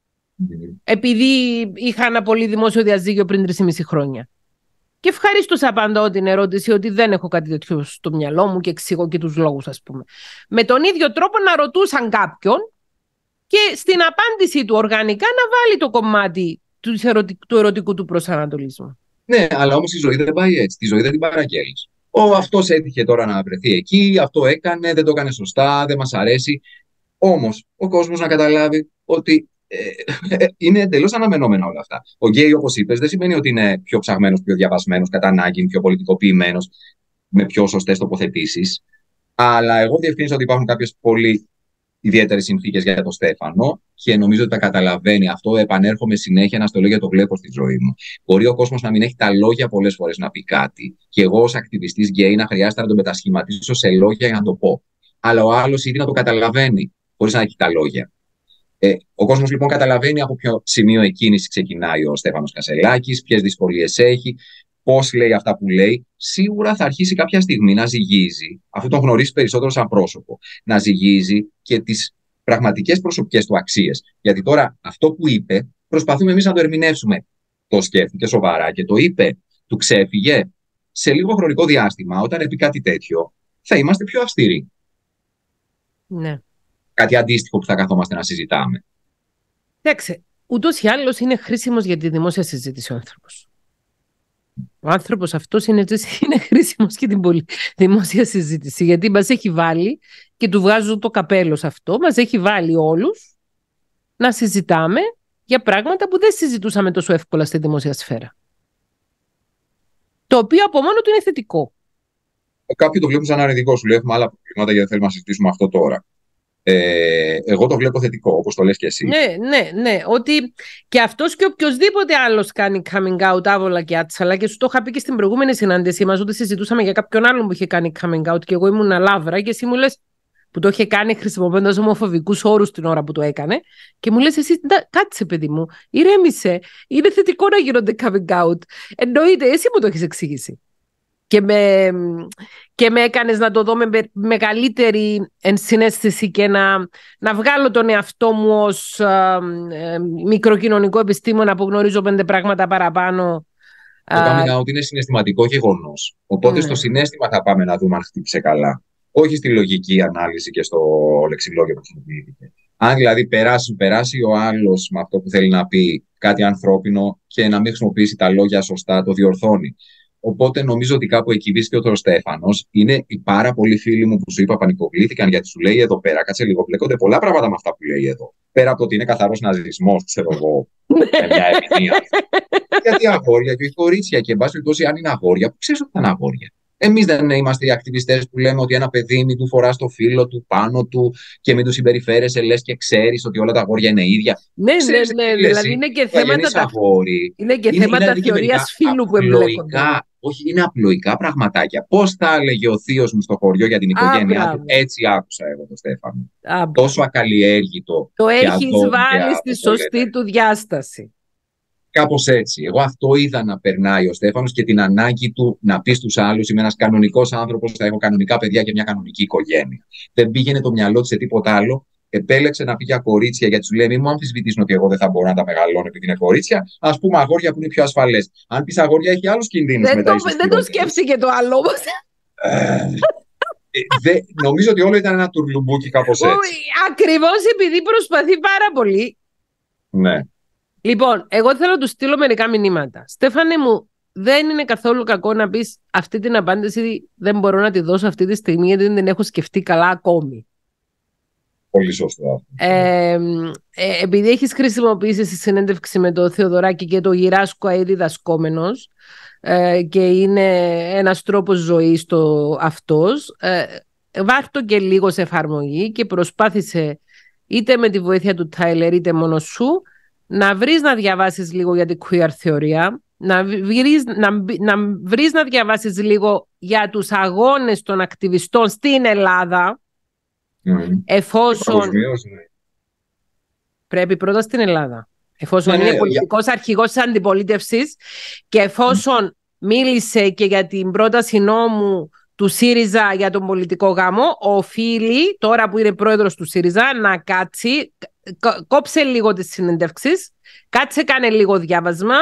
Mm. Επειδή είχα ένα πολύ δημόσιο διαζύγιο πριν τρία και μισό χρόνια. Και ευχαρίστως απαντώ την ερώτηση ότι δεν έχω κάτι τέτοιο στο μυαλό μου και εξηγώ και τους λόγους, ας πούμε. Με τον ίδιο τρόπο να ρωτούσαν κάποιον και στην απάντηση του οργανικά να βάλει το κομμάτι του ερωτικού του, ερωτικού του προσανατολισμού. Ναι, αλλά όμως η ζωή δεν πάει έτσι. Τη ζωή δεν την παραγγέλνεις. Ο αυτός έτυχε τώρα να βρεθεί εκεί, αυτό έκανε, δεν το έκανε σωστά, δεν μας αρέσει. Όμως ο κόσμος να καταλάβει ότι ε, ε, είναι εντελώς αναμενόμενα όλα αυτά. Ο γκέι, όπως είπες, δεν σημαίνει ότι είναι πιο ψαγμένος, πιο διαβασμένος, κατά ανάγκη, πιο πολιτικοποιημένος, με πιο σωστές τοποθετήσεις. Αλλά εγώ διευκρίνησα ότι υπάρχουν κάποιες πολύ ιδιαίτερες συνθήκες για τον Στέφανο και νομίζω ότι τα καταλαβαίνει αυτό. Επανέρχομαι συνέχεια να στο λέω γιατί το βλέπω στη ζωή μου. Μπορεί ο κόσμος να μην έχει τα λόγια πολλές φορές να πει κάτι, και εγώ ως ακτιβιστής γκέι να χρειάζεται να το μετασχηματίσω σε λόγια για να το πω. Αλλά ο άλλος ήδη να το καταλαβαίνει, χωρίς να έχει τα λόγια. Ε, ο κόσμος λοιπόν καταλαβαίνει από ποιο σημείο εκκίνηση ξεκινάει ο Στέφανος Κασελάκης, ποιες δυσκολίες έχει, πώς λέει αυτά που λέει. Σίγουρα θα αρχίσει κάποια στιγμή να ζυγίζει, αφού τον γνωρίσει περισσότερο σαν πρόσωπο, να ζυγίζει και τις πραγματικές προσωπικές του αξίες. Γιατί τώρα αυτό που είπε, προσπαθούμε εμείς να το ερμηνεύσουμε. Το σκέφτηκε σοβαρά και το είπε, του ξέφυγε. Σε λίγο χρονικό διάστημα, όταν πει κάτι τέτοιο, θα είμαστε πιο αυστηροί. Ναι. Κάτι αντίστοιχο που θα καθόμαστε να συζητάμε. Εντάξει, ούτως ή άλλως είναι χρήσιμος για τη δημόσια συζήτηση ο άνθρωπος. Ο άνθρωπος αυτός είναι, είναι χρήσιμος και την πολύ δημόσια συζήτηση, γιατί μας έχει βάλει, και του βγάζω το καπέλο σε αυτό, μας έχει βάλει όλους να συζητάμε για πράγματα που δεν συζητούσαμε τόσο εύκολα στη δημόσια σφαίρα. Το οποίο από μόνο του είναι θετικό. Κάποιοι το βλέπουν σαν αρνητικό, σου λέει έχουμε άλλα προβλήματα γιατί θέλουμε να συζητήσουμε αυτό τώρα. Ε, εγώ το βλέπω θετικό, όπως το λες και εσύ. Ναι, ναι, ναι. Ότι και αυτός και οποιοδήποτε άλλος κάνει coming out άβολα και άτσαλα, και σου το είχα πει και στην προηγούμενη συνάντησή μας, ότι συζητούσαμε για κάποιον άλλον που είχε κάνει coming out και εγώ ήμουν λαύρα, και εσύ μου λες, που το είχε κάνει χρησιμοποιώντας ομοφοβικούς όρους την ώρα που το έκανε, και μου λες εσύ, κάτσε παιδί μου, ηρέμησε, είναι θετικό να γίνονται coming out. Εννοείται, εσύ μου το έχεις εξηγήσει. Και με, και με έκανες να το δω με μεγαλύτερη ενσυναίσθηση και να, να βγάλω τον εαυτό μου ως α, ε, μικροκοινωνικό επιστήμονα που γνωρίζω πέντε πράγματα παραπάνω. Το coming out είναι συναισθηματικό γεγονός. Οπότε ναι. στο συναίσθημα θα πάμε να δούμε αν χτύπησε καλά. Όχι στη λογική ανάλυση και στο λεξιλόγιο που χρησιμοποιήθηκε. Αν δηλαδή περάσει, περάσει ο άλλος με αυτό που θέλει να πει κάτι ανθρώπινο και να μην χρησιμοποιήσει τα λόγια σωστά, το διορθώνει. Οπότε νομίζω ότι κάπου εκεί βρίσκεται ο Στέφανος. Είναι οι πάρα πολλοί φίλοι μου που σου είπα πανικοβλήθηκαν γιατί σου λέει εδώ πέρα, κάτσε λίγο, μπλέκονται πολλά πράγματα με αυτά που λέει εδώ. Πέρα από το ότι είναι καθαρός ναζισμός, ξέρω εγώ, με μια ερμηνεία. Γιατί αγόρια και όχι κορίτσια, και εν πάση περιπτώσει, αν είναι αγόρια, που ξέρεις ότι θα είναι αγόρια. Εμείς δεν είμαστε οι ακτιβιστές που λέμε ότι ένα παιδί μην του φορά το φύλλο του πάνω του και μην του συμπεριφέρεσαι, λες και ξέρεις ότι όλα τα αγόρια είναι ίδια. Ναι, ξέρεις, ναι, ναι. Δηλαδή είναι και θέματα, τα... αγόρι, είναι και είναι, θέματα είναι, θεωρίας φύλου που εμπλέκονται. Όχι, είναι απλοϊκά πραγματάκια. Πώς θα έλεγε ο θείος μου στο χωριό για την οικογένειά του, έτσι άκουσα εγώ τον Στέφανο. Α, τόσο ακαλλιέργητο. Το έχεις βάλει στη σωστή του διάσταση. Κάπως έτσι. Εγώ αυτό είδα να περνάει ο Στέφανος και την ανάγκη του να πει στους άλλους: είμαι ένας κανονικός άνθρωπος, θα έχω κανονικά παιδιά και μια κανονική οικογένεια. Δεν πήγαινε το μυαλό της σε τίποτα άλλο. Επέλεξε να πει για κορίτσια, γιατί σου λέει: μην μου αμφισβητήσουν ότι εγώ δεν θα μπορώ να τα μεγαλώνω επειδή είναι κορίτσια. Ας πούμε αγόρια που είναι πιο ασφαλές. Αν πεις αγόρια, έχει άλλους κινδύνους δεν μετά. Το, δεν το σκέφτηκε το άλλο όμως. Δε, νομίζω ότι όλο ήταν ένα τουρλουμπούκι κάπως έτσι. Ακριβώς επειδή προσπαθεί πάρα πολύ. Ναι. Λοιπόν, εγώ θέλω να του στείλω μερικά μηνύματα. Στέφανε μου, δεν είναι καθόλου κακό να πεις αυτή την απάντηση δεν μπορώ να τη δώσω αυτή τη στιγμή γιατί δεν την έχω σκεφτεί καλά ακόμη. Πολύ σωστό. Ε, ε, επειδή έχεις χρησιμοποιήσει στη συνέντευξη με τον Θεοδωράκη και το Γυράσκο ΑΕ διδασκόμενος ε, και είναι ένας τρόπος ζωής το αυτός, ε, βάρ' και λίγο σε εφαρμογή και προσπάθησε είτε με τη βοήθεια του Τάιλερ είτε μόνο σου να βρεις να διαβάσεις λίγο για την queer θεωρία, να βρεις να, να, βρεις να διαβάσεις λίγο για τους αγώνες των ακτιβιστών στην Ελλάδα. Mm. Εφόσον ναι. Πρέπει πρώτα στην Ελλάδα, εφόσον ναι, είναι ναι, πολιτικός yeah. αρχηγός της αντιπολίτευσης και εφόσον mm. μίλησε και για την πρόταση νόμου του ΣΥΡΙΖΑ για τον πολιτικό γάμο, οφείλει τώρα που είναι πρόεδρος του ΣΥΡΙΖΑ να κάτσει, κόψε λίγο τις συνεντεύξεις, κάτσε κάνε λίγο διάβασμα.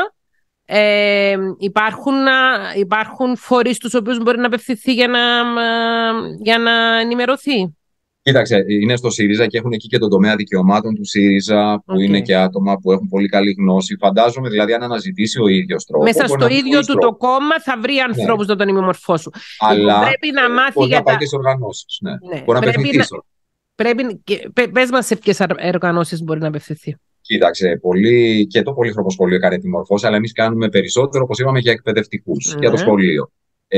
Ε, υπάρχουν, υπάρχουν φορείς στους οποίους μπορεί να απευθυνθεί για να, για να ενημερωθεί. Κοίταξε, είναι στο ΣΥΡΙΖΑ και έχουν εκεί και τον τομέα δικαιωμάτων του ΣΥΡΙΖΑ, που okay. είναι και άτομα που έχουν πολύ καλή γνώση. Φαντάζομαι δηλαδή αν αναζητήσει ο ίδιος τρόπο. Μέσα στο ίδιο του το κόμμα θα βρει ανθρώπους ναι. να τον ημιμορφώσουν. Αλλά πρέπει να μάθει μπορεί για να πάει τα... και σε οργανώσεις. Ναι. Ναι. Μπορεί να απευθυνθεί. Πρέπει... Πες μας σε ποιες οργανώσεις μπορεί να απευθυνθεί. Κοίταξε, πολύ... και το Πολύχρονο Σχολείο έκανε επιμορφώσει, αλλά εμείς κάνουμε περισσότερο, όπως είπαμε, για εκπαιδευτικούς, ναι. για το σχολείο.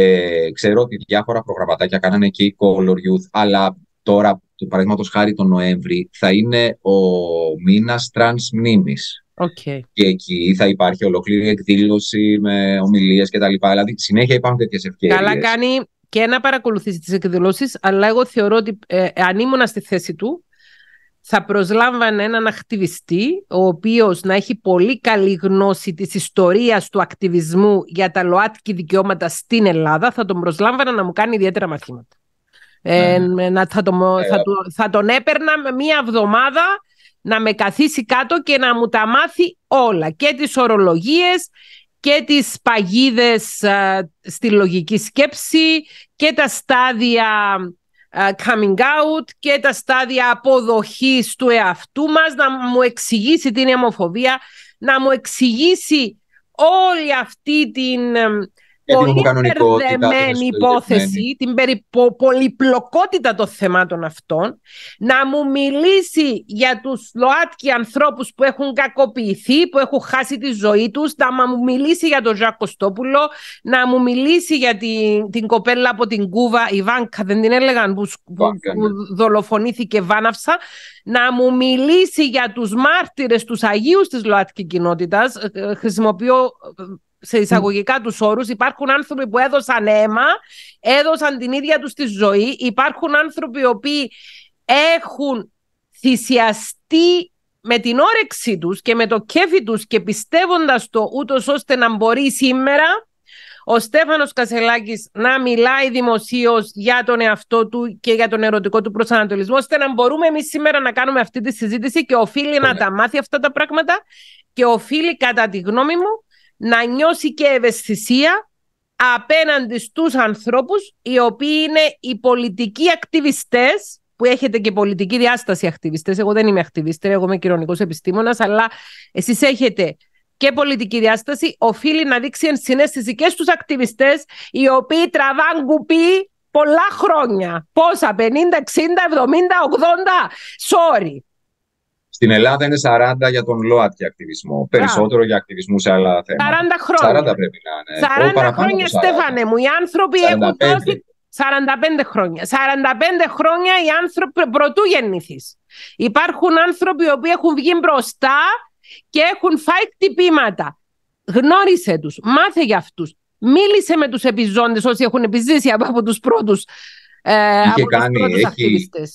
Ε, ξέρω ότι διάφορα προγραμματάκια κάνανε και η Color Youth, αλλά τώρα, παραδείγματος χάρη τον Νοέμβρη, θα είναι ο μήνας τρανς μνήμης. Okay. Και εκεί θα υπάρχει ολόκληρη εκδήλωση με ομιλίες κτλ. Δηλαδή, συνέχεια υπάρχουν τέτοιες ευκαιρίες. Καλά κάνει και να παρακολουθήσει τις εκδηλώσεις, αλλά εγώ θεωρώ ότι ε, αν ήμουν στη θέση του, θα προσλάμβανε έναν ακτιβιστή, ο οποίος να έχει πολύ καλή γνώση της ιστορίας του ακτιβισμού για τα ΛΟΑΤΚΙ δικαιώματα στην Ελλάδα, θα τον προσλάμβανα να μου κάνει ιδιαίτερα μαθήματα. Ε, ναι. να, θα, τον, ε, θα, το, θα τον έπαιρνα με μία εβδομάδα να με καθίσει κάτω και να μου τα μάθει όλα, και τις ορολογίες και τις παγίδες α, στη λογική σκέψη και τα στάδια α, coming out και τα στάδια αποδοχής του εαυτού μας, να μου εξηγήσει την ομοφοβία, να μου εξηγήσει όλη αυτή την πολύ μπερδεμένη υπόθεση, την περίπο, πολυπλοκότητα των θεμάτων αυτών, να μου μιλήσει για τους ΛΟΑΤΚΙ ανθρώπους που έχουν κακοποιηθεί, που έχουν χάσει τη ζωή τους, να μου μιλήσει για τον Ζακ Κωστόπουλο, να μου μιλήσει για την, την κοπέλα από την Κούβα, η Βάνκα, δεν την έλεγαν, που, Βάνκα, που, ναι. που δολοφονήθηκε βάναυσα, να μου μιλήσει για τους μάρτυρες, τους Αγίους της ΛΟΑΤΚΙ κοινότητας. Χρησιμοποιώ σε εισαγωγικά mm. τους όρους. Υπάρχουν άνθρωποι που έδωσαν αίμα, έδωσαν την ίδια τους τη ζωή. Υπάρχουν άνθρωποι οι οποίοι έχουν θυσιαστεί με την όρεξή τους και με το κέφι τους και πιστεύοντας το, ούτως ώστε να μπορεί σήμερα ο Στέφανος Κασσελάκης να μιλάει δημοσίως για τον εαυτό του και για τον ερωτικό του προσανατολισμό, ώστε να μπορούμε εμείς σήμερα να κάνουμε αυτή τη συζήτηση, και οφείλει mm. να τα μάθει αυτά τα πράγματα και οφείλει, κατά τη γνώμη μου, να νιώσει και ευαισθησία απέναντι στους ανθρώπους οι οποίοι είναι οι πολιτικοί ακτιβιστές, που έχετε και πολιτική διάσταση ακτιβιστές. Εγώ δεν είμαι ακτιβίστρια, εγώ είμαι κοινωνικός επιστήμονας, αλλά εσείς έχετε και πολιτική διάσταση. Οφείλει να δείξει ενσυναίσθηση και στους ακτιβιστές, οι οποίοι τραβάν κουπί πολλά χρόνια. Πόσα, πενήντα, εξήντα, εβδομήντα, ογδόντα, sorry. Στην Ελλάδα είναι σαράντα για τον ΛΟΑΤΚΙ ακτιβισμό. Περισσότερο για ακτιβισμού σε άλλα θέματα. σαράντα χρόνια. σαράντα πρέπει να είναι. σαράντα χρόνια, Στέφανε μου. Οι άνθρωποι σαράντα πέντε. Έχουν δώσει σαράντα πέντε χρόνια. σαράντα πέντε χρόνια οι άνθρωποι πρωτού γεννήθεις. Υπάρχουν άνθρωποι οι οποίοι έχουν βγει μπροστά και έχουν φάει χτυπήματα. Γνώρισε τους. Μάθε για αυτούς. Μίλησε με τους επιζώντες, όσοι έχουν επιζήσει από, από τους πρώτους, ε, από τους πρώτους ακτιβιστές.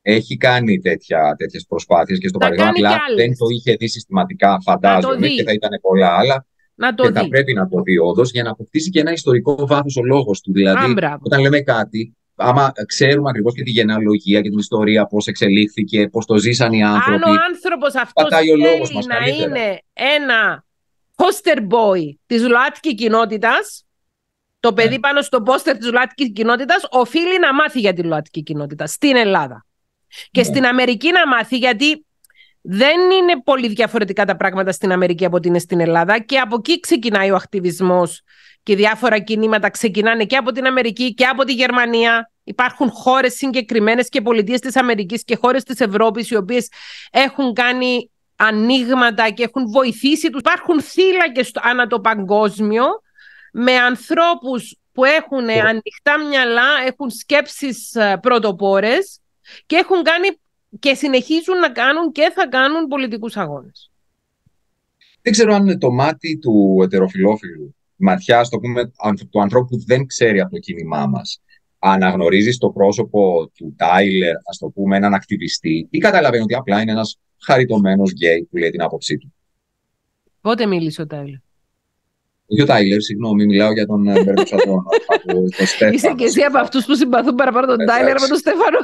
έχει κάνει τέτοιες προσπάθειες και στο παρελθόν, απλά δεν το είχε δει συστηματικά, φαντάζομαι, και θα ήταν πολλά άλλα. Να το και δει. Θα πρέπει να το δει όντως για να αποκτήσει και ένα ιστορικό βάθος ο λόγος του. Δηλαδή, Α, όταν λέμε κάτι, άμα ξέρουμε ακριβώς και τη γενεαλογία και την ιστορία, πώς εξελίχθηκε, πώς το ζήσαν οι άνθρωποι. Αν ο άνθρωπος αυτός θέλει να είναι ένα poster boy της ΛΟΑΤΚΙ κοινότητας, το παιδί yeah. πάνω στο πόστερ της ΛΟΑΤΚΙ κοινότητας οφείλει να μάθει για τη ΛΟΑΤΚΙ κοινότητα στην Ελλάδα. Και yeah. στην Αμερική να μάθει, γιατί δεν είναι πολύ διαφορετικά τα πράγματα στην Αμερική από ότι είναι στην Ελλάδα, και από εκεί ξεκινάει ο ακτιβισμός και διάφορα κινήματα ξεκινάνε και από την Αμερική και από τη Γερμανία. Υπάρχουν χώρες συγκεκριμένες και πολιτείες της Αμερικής και χώρες της Ευρώπης οι οποίες έχουν κάνει ανοίγματα και έχουν βοηθήσει τους. Υπάρχουν θύλακες ανά το παγκόσμιο με ανθρώπους που έχουν yeah. ανοιχτά μυαλά, έχουν σκέψεις πρωτοπόρες και έχουν κάνει και συνεχίζουν να κάνουν και θα κάνουν πολιτικούς αγώνες. Δεν ξέρω αν είναι το μάτι του ετεροφιλόφιλου, ματιά, το πούμε, του ανθρώπου που δεν ξέρει από το κίνημά μας, αναγνωρίζει στο πρόσωπο του Τάιλερ, ας το πούμε, έναν ακτιβιστή, ή καταλαβαίνει ότι απλά είναι ένας χαριτωμένος γκέι που λέει την άποψή του. Πότε μίλησε ο Τάιλερ? Όχι ο Τάιλερ, συγγνώμη, μιλάω για τον Μπέρντοξα τον Στέφανο. Είσαι και εσύ από αυτούς που συμπαθούν παραπάνω τον Τάιλερ από τον Στέφανο.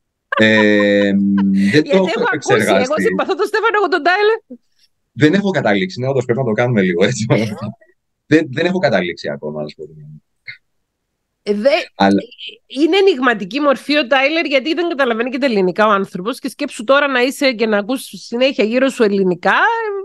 Ε, δεν το έχω επεξεργαστεί. Εγώ συμπαθώ τον Στέφανο, εγώ τον Τάιλερ. Δεν έχω καταλήξει. Ναι, όντως πρέπει να το κάνουμε λίγο έτσι. δεν, δεν έχω καταλήξει ακόμα, να σου πω. Δε, Αλλά... Είναι ενιγματική μορφή ο Τάιλερ, γιατί δεν καταλαβαίνει και τα ελληνικά ο άνθρωπος. Και σκέψου τώρα να είσαι και να ακούς συνέχεια γύρω σου ελληνικά.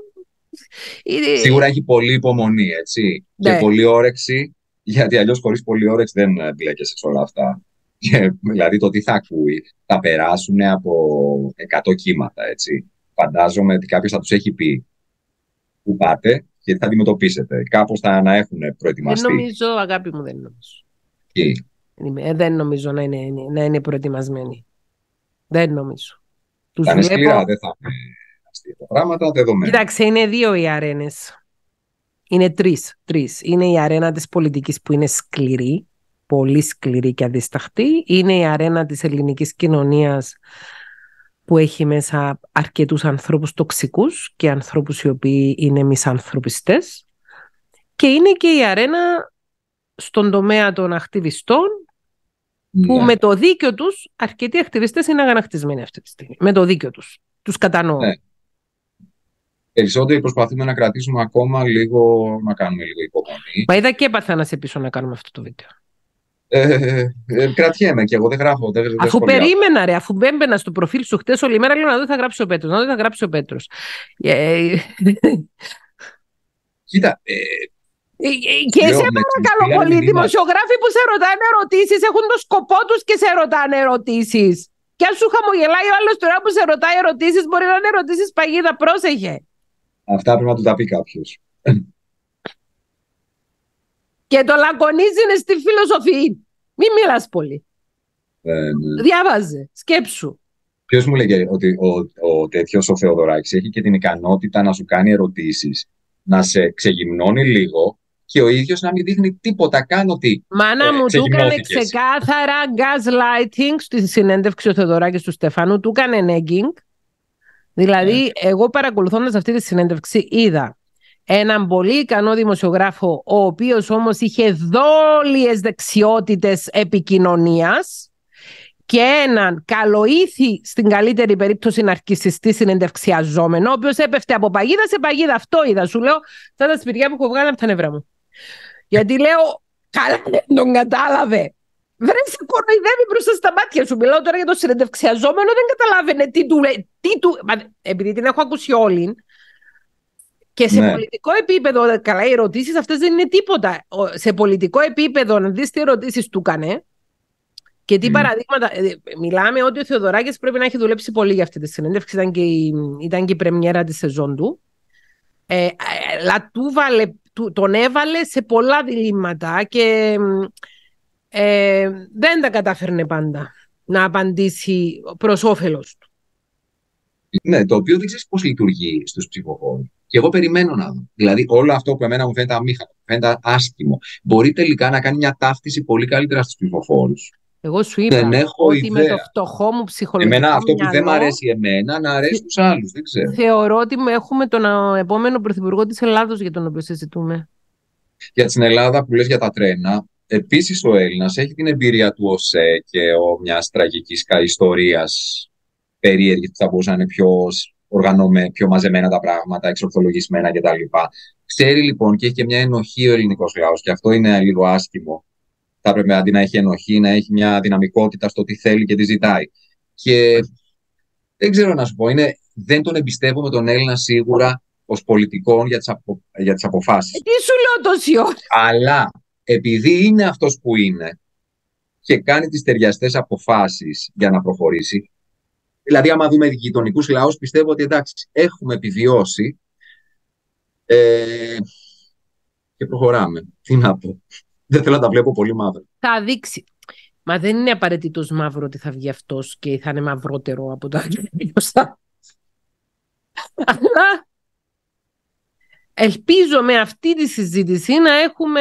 Σίγουρα έχει πολύ υπομονή, έτσι. Ναι. Και πολύ όρεξη, γιατί αλλιώς χωρίς πολύ όρεξη δεν μπλέκεσαι σε όλα αυτά. Και, δηλαδή το τι θα ακούει θα περάσουν από εκατό κύματα, έτσι. Φαντάζομαι ότι κάποιος θα τους έχει πει που πάτε και τι θα αντιμετωπίσετε. Κάπως θα να έχουν προετοιμαστεί. Δεν νομίζω, αγάπη μου, δεν νομίζω. Τι? Ε, δεν νομίζω να είναι, να είναι προετοιμασμένοι. Δεν νομίζω. Τους θα είναι βλέπω... σκληρά, δεν θα είναι αστεία τα πράγματα, δεδομένα. Κοίταξε, είναι δύο οι αρένες. Είναι τρεις, τρεις. Είναι η αρένα της πολιτικής που είναι σκληρή, πολύ σκληρή και αδισταχτή. Είναι η αρένα της ελληνικής κοινωνίας που έχει μέσα αρκετούς ανθρώπους τοξικούς και ανθρώπους οι οποίοι είναι μισανθρωπιστές. Και είναι και η αρένα στον τομέα των ακτιβιστών, που ναι. με το δίκιο τους, αρκετοί ακτιβιστές είναι αγανακτισμένοι αυτή τη στιγμή. Με το δίκιο τους. Τους κατανοώ. Ναι. Περισσότεροι προσπαθούμε να κρατήσουμε ακόμα λίγο, να κάνουμε λίγο υπομονή. Μα είδα και έπαθα να σε πείσω να κάνουμε αυτό το βίντεο. Ε, ε, κρατιέμαι και εγώ, δεν γράφω. Δεν, αφού δεν περίμενα, ρε, αφού μπέμπαινα στο προφίλ σου χτες όλη μέρα, λέω να δω τι θα γράψει ο Πέτρος. Να δω τι θα γράψει ο Πέτρος. Ε, Κοίτα. Ε, και σε παρακαλώ πολύ, οι δημοσιογράφοι που σε ρωτάνε ερωτήσεις έχουν το σκοπό τους και σε ρωτάνε ερωτήσεις. Και αν σου χαμογελάει ο άλλος τώρα που σε ρωτάει ερωτήσεις, μπορεί να είναι ερωτήσεις παγίδα, πρόσεχε. Αυτά πρέπει να του τα πει κάποιος. Και το λακωνίζει είναι στη φιλοσοφία. Μην μιλάς πολύ. Ε, ναι. Διάβαζε, σκέψου. Ποιος μου λέγε ότι ο, ο τέτοιος ο Θεοδωράκης έχει και την ικανότητα να σου κάνει ερωτήσεις, να σε ξεγυμνώνει λίγο και ο ίδιος να μην δείχνει τίποτα καν ότι. Μάνα ε, μου, του έκανε ξεκάθαρα gaslighting στη συνέντευξη ο Θεοδωράκης του Στεφάνου, του έκανε nagging. Δηλαδή, ε. εγώ παρακολουθώντας αυτή τη συνέντευξη είδα έναν πολύ ικανό δημοσιογράφο, ο οποίος όμως είχε δόλιες δεξιότητες επικοινωνίας, και έναν καλοήθη, στην καλύτερη περίπτωση ναρκισσιστή συνεντευξιαζόμενο, ο οποίος έπεφτε από παγίδα σε παγίδα. Αυτό είδα. Σου λέω, θα τα σπηριά που έχω βγάλει από τα νευρά μου. Γιατί λέω, καλά δεν τον κατάλαβε. Βρε, σε κοροϊδεύει μπροστά στα μάτια σου. Μιλάω τώρα για τον συνεντευξιαζόμενο, δεν καταλάβαινε τι του λέει. Του... Επειδή την έχω ακούσει όλη. Και σε ναι. πολιτικό επίπεδο, καλά, οι ερωτήσεις αυτές δεν είναι τίποτα. Σε πολιτικό επίπεδο, να δεις τι ερωτήσεις του έκανε. Και τι mm. παραδείγματα. Μιλάμε ότι ο Θεοδωράκης πρέπει να έχει δουλέψει πολύ για αυτή τη συνέντευξη. Ήταν και η, ήταν και η πρεμιέρα της σεζόν του. Ε, αλλά του βάλε, του, τον έβαλε σε πολλά διλήμματα και ε, δεν τα κατάφερνε πάντα να απαντήσει προς όφελος του. Ναι, το οποίο δεν ξέρεις πώς λειτουργεί στους ψηφοφόρους. Και εγώ περιμένω να δω. Δηλαδή, όλο αυτό που εμένα μου φαίνεται αμήχανο, μου φαίνεται άσχημο, μπορεί τελικά να κάνει μια ταύτιση πολύ καλύτερα στους ψηφοφόρους. Εγώ σου είπα Δεν έχω ότι ιδέα. με το φτωχό μου ψυχολογικό Εμένα αυτό μυαλό, που δεν μ' αρέσει εμένα, να αρέσει τους άλλους. Δεν ξέρω. θεωρώ ότι έχουμε τον α, επόμενο πρωθυπουργό της Ελλάδος για τον οποίο συζητούμε. Για την Ελλάδα που λες για τα τρένα, επίσης ο Έλληνας έχει την εμπειρία του ΟΣΕ και ο, μιας τραγικής ιστορίας περίεργης που θα μπορούσαν να είναι πιο οργανωμένα, πιο μαζεμένα τα πράγματα, εξορθολογισμένα κτλ. Ξέρει λοιπόν και έχει και μια ενοχή ο ελληνικός λαός και αυτό είναι λίγο άσχημο. Θα έπρεπε αντί να έχει ενοχή να έχει μια δυναμικότητα στο τι θέλει και τι ζητάει. Και δεν ξέρω να σου πω, είναι, δεν τον εμπιστεύομαι τον Έλληνα σίγουρα ως πολιτικών για τις, απο, για τις αποφάσεις. Τι σου λέω τόση ώρα. Αλλά επειδή είναι αυτός που είναι και κάνει τις ταιριαστές αποφάσεις για να προχωρήσει, δηλαδή άμα δούμε γειτονικούς λαούς, πιστεύω ότι εντάξει, έχουμε επιβιώσει ε, και προχωράμε. Τι να πω. Δεν θέλω να τα βλέπω πολύ μαύρα. Θα δείξει. Μα δεν είναι απαραίτητος μαύρο ότι θα βγει αυτός και θα είναι μαυρότερο από τα μπροστά. Αλλά ελπίζω με αυτή τη συζήτηση να έχουμε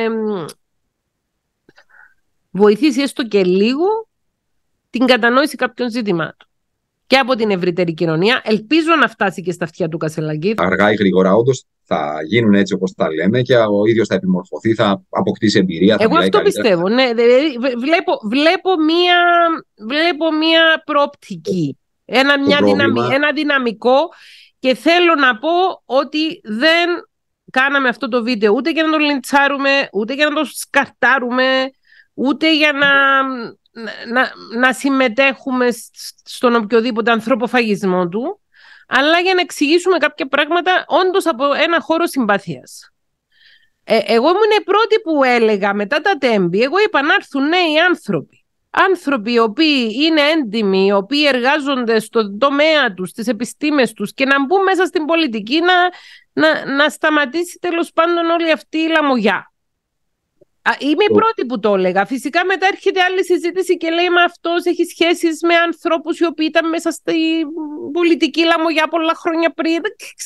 βοηθήσει έστω και λίγο την κατανόηση κάποιων ζητημάτων. Και από την ευρύτερη κοινωνία. Ελπίζω να φτάσει και στα αυτιά του Κασελάκη. Αργά ή γρήγορα, όντως θα γίνουν έτσι όπως τα λέμε και ο ίδιος θα επιμορφωθεί, θα αποκτήσει εμπειρία. Θα Εγώ αυτό καλύτερα. πιστεύω. Ναι, βλέπω, βλέπω, μία, βλέπω μία προοπτική. Ένα, μια δυναμι, ένα δυναμικό και θέλω να πω ότι δεν κάναμε αυτό το βίντεο ούτε για να το λιντσάρουμε, ούτε για να το σκαρτάρουμε, ούτε για να... Να, να συμμετέχουμε στον οποιοδήποτε ανθρωποφαγισμό του, αλλά για να εξηγήσουμε κάποια πράγματα όντως από ένα χώρο συμπάθειας. Ε, εγώ ήμουν η πρώτη που έλεγα μετά τα τέμπη, εγώ είπα να έρθουν νέοι άνθρωποι. Άνθρωποι οι οποίοι είναι έντιμοι, οι οποίοι εργάζονται στον τομέα τους, στις επιστήμες τους και να μπουν μέσα στην πολιτική να, να, να σταματήσει τέλος πάντων όλη αυτή η λαμογιά. Είμαι η πρώτη που το έλεγα. Φυσικά μετά έρχεται άλλη συζήτηση και λέει μα αυτός έχει σχέσεις με ανθρώπους οι οποίοι ήταν μέσα στη πολιτική λαμογιά πολλά χρόνια πριν.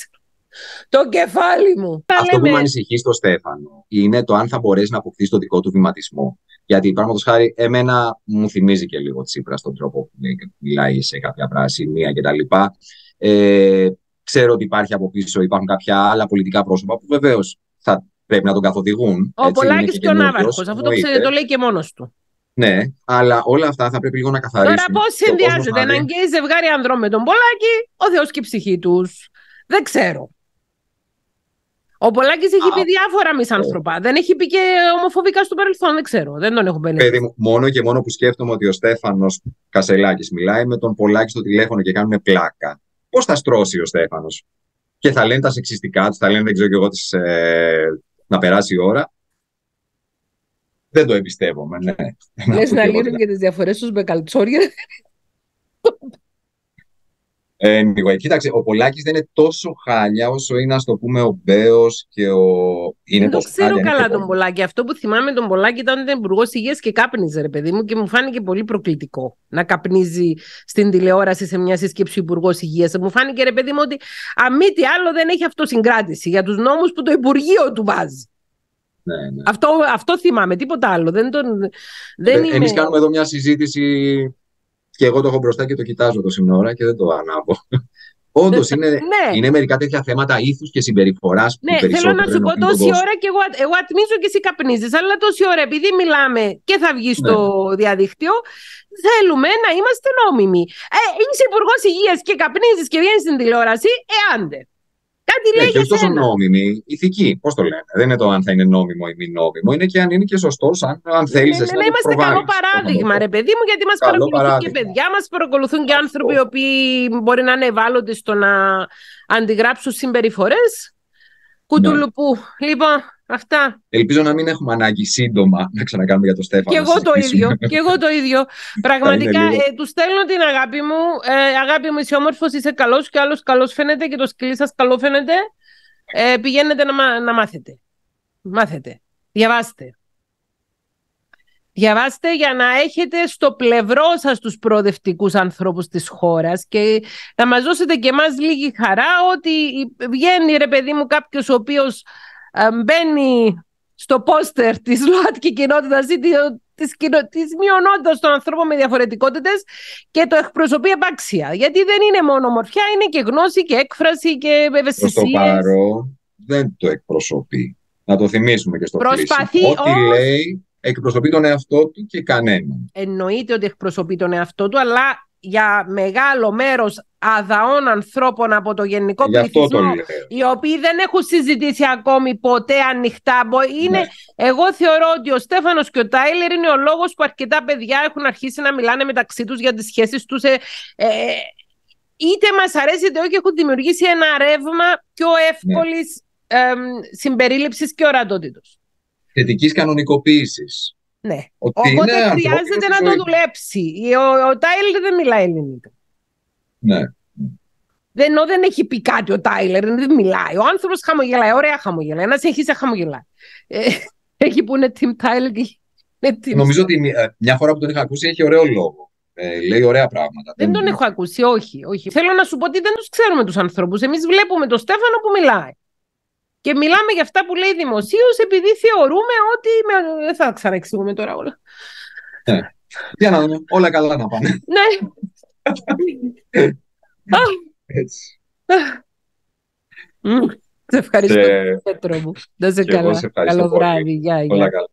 Το κεφάλι μου. Αυτό που με ανησυχεί στο Στέφανο είναι το αν θα μπορέσει να αποκτήσει το δικό του βηματισμό. Γιατί παραδείγματος χάρη, εμένα μου θυμίζει και λίγο Τσίπρα στον τρόπο που μιλάει σε κάποια πράσινη κτλ. Ε, ξέρω ότι υπάρχει από πίσω, υπάρχουν κάποια άλλα πολιτικά πρόσωπα που βεβαίως θα πρέπει να τον καθοδηγούν. Ο Πολάκης και ο Ναύαρχος, αυτό το, ξέρετε, το λέει και μόνος του. Ναι, αλλά όλα αυτά θα πρέπει λίγο να καθαρίσουν. Τώρα πώς συνδυάζεται έναν γκέι ζευγάρι ανδρών με τον Πολάκη, ο Θεός και η ψυχή τους. Δεν ξέρω. Ο Πολάκης έχει Α, πει διάφορα μισάνθρωπα. Δεν έχει πει και ομοφοβικά στο παρελθόν, δεν ξέρω. Δεν τον έχω μπαίνει. Παιδί μου, μόνο και μόνο που σκέφτομαι ότι ο Στέφανος Κασελάκης μιλάει με τον Πολάκη στο τηλέφωνο και κάνουν πλάκα. Πώς θα στρώσει ο Στέφανος? Και θα λένε τα σεξιστικά του, θα λένε δεν ξέρω και εγώ τις, ε, να περάσει η ώρα. Δεν το εμπιστεύομαι, ναι. Λες να λύνουν και τις διαφορές τους με καλτσόρια. Anyway, κοίταξε, ο Πολάκης δεν είναι τόσο χάλια όσο είναι, ας το πούμε, ο Μπέος και ο... Είναι δεν το ξέρω χάλια, καλά τον Πολάκη. Αυτό που θυμάμαι τον Πολάκη ήταν ότι ήταν υπουργός υγείας και κάπνιζε, ρε παιδί μου, και μου φάνηκε πολύ προκλητικό να καπνίζει στην τηλεόραση σε μια σύσκεψη υπουργός υγείας. Μου φάνηκε, ρε παιδί μου, ότι αν μη τι άλλο δεν έχει αυτοσυγκράτηση για τους νόμους που το Υπουργείο του βάζει. Ναι, ναι. Αυτό, αυτό θυμάμαι, τίποτα άλλο. Δεν τον, δεν ε, είμαι... Εμείς κάνουμε εδώ μια συζήτηση. Και εγώ το έχω μπροστά και το κοιτάζω το σύνορα και δεν το ανάβω. Όντως είναι, ναι. είναι μερικά τέτοια θέματα ήθους και συμπεριφοράς. Ναι, που θέλω να σου πω τόση ώρα και εγώ, εγώ ατμίζω και εσύ καπνίζεις, αλλά τόση ώρα επειδή μιλάμε και θα βγει στο ναι. διαδίκτυο, θέλουμε να είμαστε νόμιμοι. Ε, είσαι υπουργός υγείας και καπνίζεις και βγαίνεις στην τηλεόραση, ε, άντε. Κάτι λέει και όχι τόσο νόμιμη, ηθική. Πώς το λένε. Δεν είναι το αν θα είναι νόμιμο ή μη νόμιμο. Είναι και αν είναι και σωστός, αν, αν θέλεις ναι, εσύ ναι, να ναι, είμαστε προβάλλεις. Καλό παράδειγμα, ρε παιδί μου, γιατί μας παρακολουθούν παράδειγμα. Και παιδιά μας, παρακολουθούν και άνθρωποι οι οποίοι μπορεί να είναι ευάλωτοι στο να αντιγράψουν συμπεριφορές. Κουτουλουπού. Ναι. Λοιπόν, αυτά. Ελπίζω να μην έχουμε ανάγκη σύντομα να ξανακάνουμε για το Στέφανο. Και εγώ το ίδιο. Και εγώ το ίδιο. Πραγματικά ε, του στέλνω την αγάπη μου. Ε, αγάπη μου, είσαι όμορφος, είσαι καλός και άλλος καλός φαίνεται και το σκυλί σας καλό φαίνεται. Ε, πηγαίνετε να, να μάθετε. Μάθετε. Διαβάστε. Διαβάστε για να έχετε στο πλευρό σας τους προοδευτικούς ανθρώπους της χώρας και να μας δώσετε και εμάς λίγη χαρά ότι βγαίνει, ρε παιδί μου, κάποιος ο οποίος ε, μπαίνει στο πόστερ της ΛΟΑΤΚΙ κοινότητας ή της, κοινο... της μειονότητας των ανθρώπων με διαφορετικότητες και το εκπροσωπεί επάξια. Γιατί δεν είναι μόνο ομορφιά, είναι και γνώση και έκφραση και ευαισθησίες. Προς το παρόν δεν το εκπροσωπεί. Να το θυμίσουμε και στο Προσπαθεί κλείσιμο. Ό,τι ως... λέει εκπροσωπεί τον εαυτό του και κανέναν. Εννοείται ότι εκπροσωπεί τον εαυτό του, αλλά για μεγάλο μέρος αδαών ανθρώπων από το γενικό Γι' αυτό πληθυσμό, το οι οποίοι δεν έχουν συζητήσει ακόμη ποτέ ανοιχτά. Είναι, ναι. Εγώ θεωρώ ότι ο Στέφανος και ο Τάιλερ είναι ο λόγος που αρκετά παιδιά έχουν αρχίσει να μιλάνε μεταξύ τους για τις σχέσεις τους. Ε, ε, είτε μας αρέσει είτε όχι, έχουν δημιουργήσει ένα ρεύμα πιο εύκολης ναι. ε, συμπερίληψης και ορατότητος. Θετικής κανονικοποίησης. Ναι. Ότι Οπότε χρειάζεται να το δουλέψει. Ο, ο Τάιλερ δεν μιλάει ελληνικά. Ναι. Δεν, ενώ δεν έχει πει κάτι ο Τάιλερ, δεν μιλάει. Ο άνθρωπος χαμογελάει, ωραία χαμογελάει. Ένας έχει σε χαμογελάει. Ε, έχει που είναι Team Tyler και είναι Team. Νομίζω ότι μια φορά που τον είχα ακούσει έχει ωραίο λόγο. Ε, λέει ωραία πράγματα. Δεν τον έχω ακούσει, όχι, όχι. Θέλω να σου πω ότι δεν τους ξέρουμε τους ανθρώπους. Εμείς βλέπουμε τον Στέφανο που μιλάει. Και μιλάμε για αυτά που λέει δημοσίως επειδή θεωρούμε ότι. Δεν θα ξαναεξηγούμε τώρα όλα. Ναι. Για να δούμε. Όλα καλά να πάνε. Ναι. Έτσι. Σε ευχαριστώ, Πέτρο μου. Να είσαι καλά. Καλό βράδυ. Γεια, γεια.